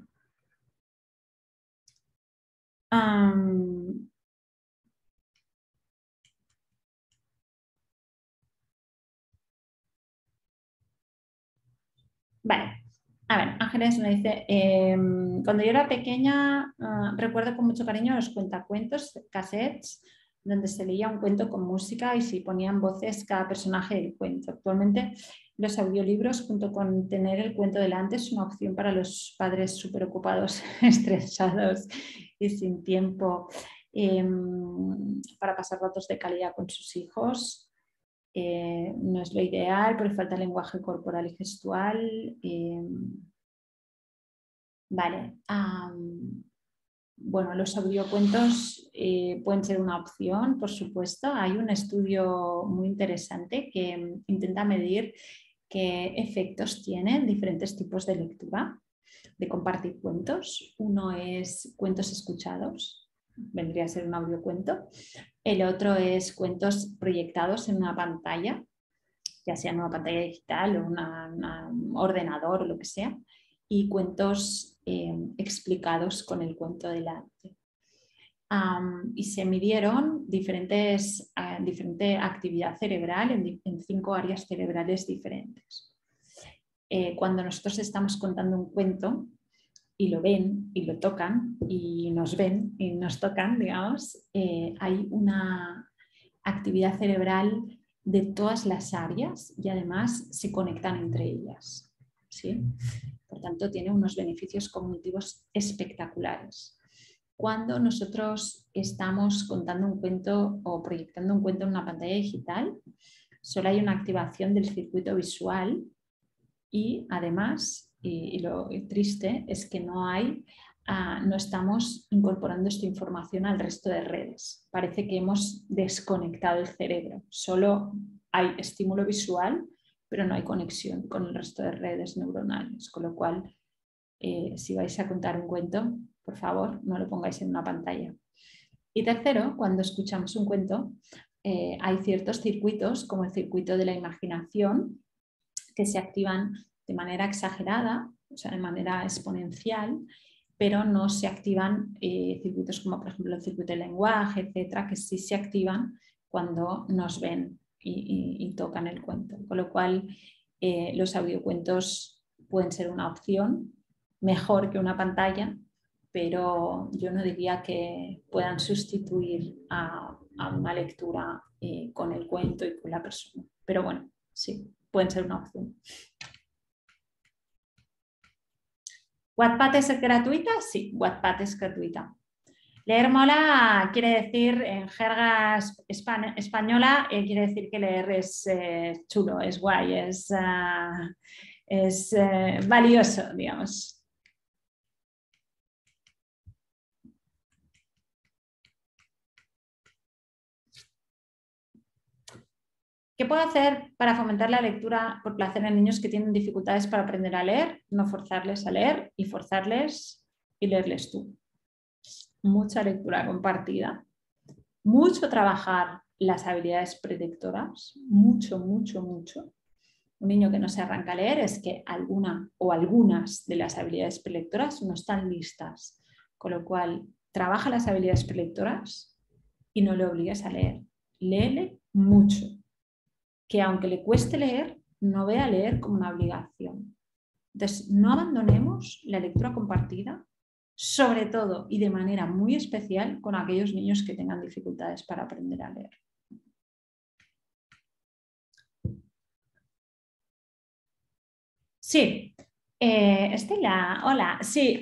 A: Um, vale. A ver, Ángeles me dice, cuando yo era pequeña recuerdo con mucho cariño los cuentacuentos, cassettes, donde se leía un cuento con música y se ponían voces cada personaje del cuento. Actualmente los audiolibros junto con tener el cuento delante es una opción para los padres súper ocupados, estresados y sin tiempo para pasar ratos de calidad con sus hijos. No es lo ideal porque falta lenguaje corporal y gestual. Vale. Bueno, los audiocuentos pueden ser una opción, por supuesto. Hay un estudio muy interesante que intenta medir qué efectos tienen diferentes tipos de lectura, de compartir cuentos. Uno es cuentos escuchados, vendría a ser un audiocuento. El otro es cuentos proyectados en una pantalla, ya sea en una pantalla digital o un ordenador o lo que sea, y cuentos explicados con el cuento delante. Y se midieron diferente actividad cerebral en 5 áreas cerebrales diferentes. Cuando nosotros estamos contando un cuento y lo ven y lo tocan y nos ven y nos tocan, digamos, hay una actividad cerebral de todas las áreas y además se conectan entre ellas. ¿Sí? Por tanto, tiene unos beneficios cognitivos espectaculares. Cuando nosotros estamos contando un cuento o proyectando un cuento en una pantalla digital, solo hay una activación del circuito visual y además, y lo triste es que no estamos incorporando esta información al resto de redes. Parece que hemos desconectado el cerebro. Solo hay estímulo visual, pero no hay conexión con el resto de redes neuronales. Con lo cual, si vais a contar un cuento, por favor, no lo pongáis en una pantalla. Y tercero, cuando escuchamos un cuento, hay ciertos circuitos, como el circuito de la imaginación, que se activan de manera exagerada, o sea, de manera exponencial, pero no se activan circuitos como por ejemplo el circuito del lenguaje, etcétera, que sí se activan cuando nos ven y tocan el cuento. Con lo cual, los audiocuentos pueden ser una opción mejor que una pantalla, pero yo no diría que puedan sustituir a una lectura con el cuento y con la persona. Pero bueno, sí, pueden ser una opción. ¿Wattpad es gratuita? Sí, Wattpad es gratuita. Leer mola quiere decir, en jerga española, quiere decir que leer es chulo, es guay, es valioso, digamos. ¿Qué puedo hacer para fomentar la lectura por placer en niños que tienen dificultades para aprender a leer? No forzarles a leer y forzarles y leerles tú. Mucha lectura compartida, mucho trabajar las habilidades predictoras, mucho, mucho, mucho. Un niño que no se arranca a leer es que alguna o algunas de las habilidades prelectoras no están listas, con lo cual trabaja las habilidades prelectoras y no le obligues a leer. Léele mucho, que aunque le cueste leer, no vea leer como una obligación. Entonces, no abandonemos la lectura compartida, sobre todo y de manera muy especial con aquellos niños que tengan dificultades para aprender a leer. Sí, Estela, hola. Sí,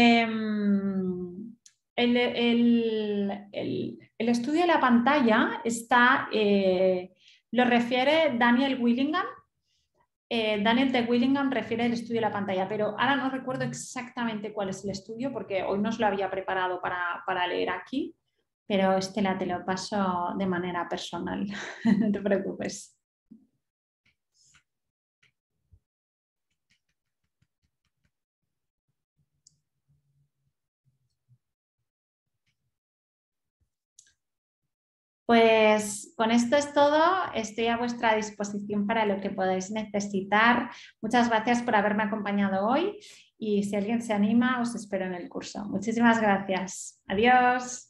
A: el estudio de la pantalla lo refiere Daniel Willingham. Daniel de Willingham refiere el estudio de la pantalla, pero ahora no recuerdo exactamente cuál es el estudio porque hoy no os lo había preparado para leer aquí, pero Estela, te lo paso de manera personal, no te preocupes. Pues con esto es todo. Estoy a vuestra disposición para lo que podáis necesitar. Muchas gracias por haberme acompañado hoy y si alguien se anima, os espero en el curso. Muchísimas gracias. Adiós.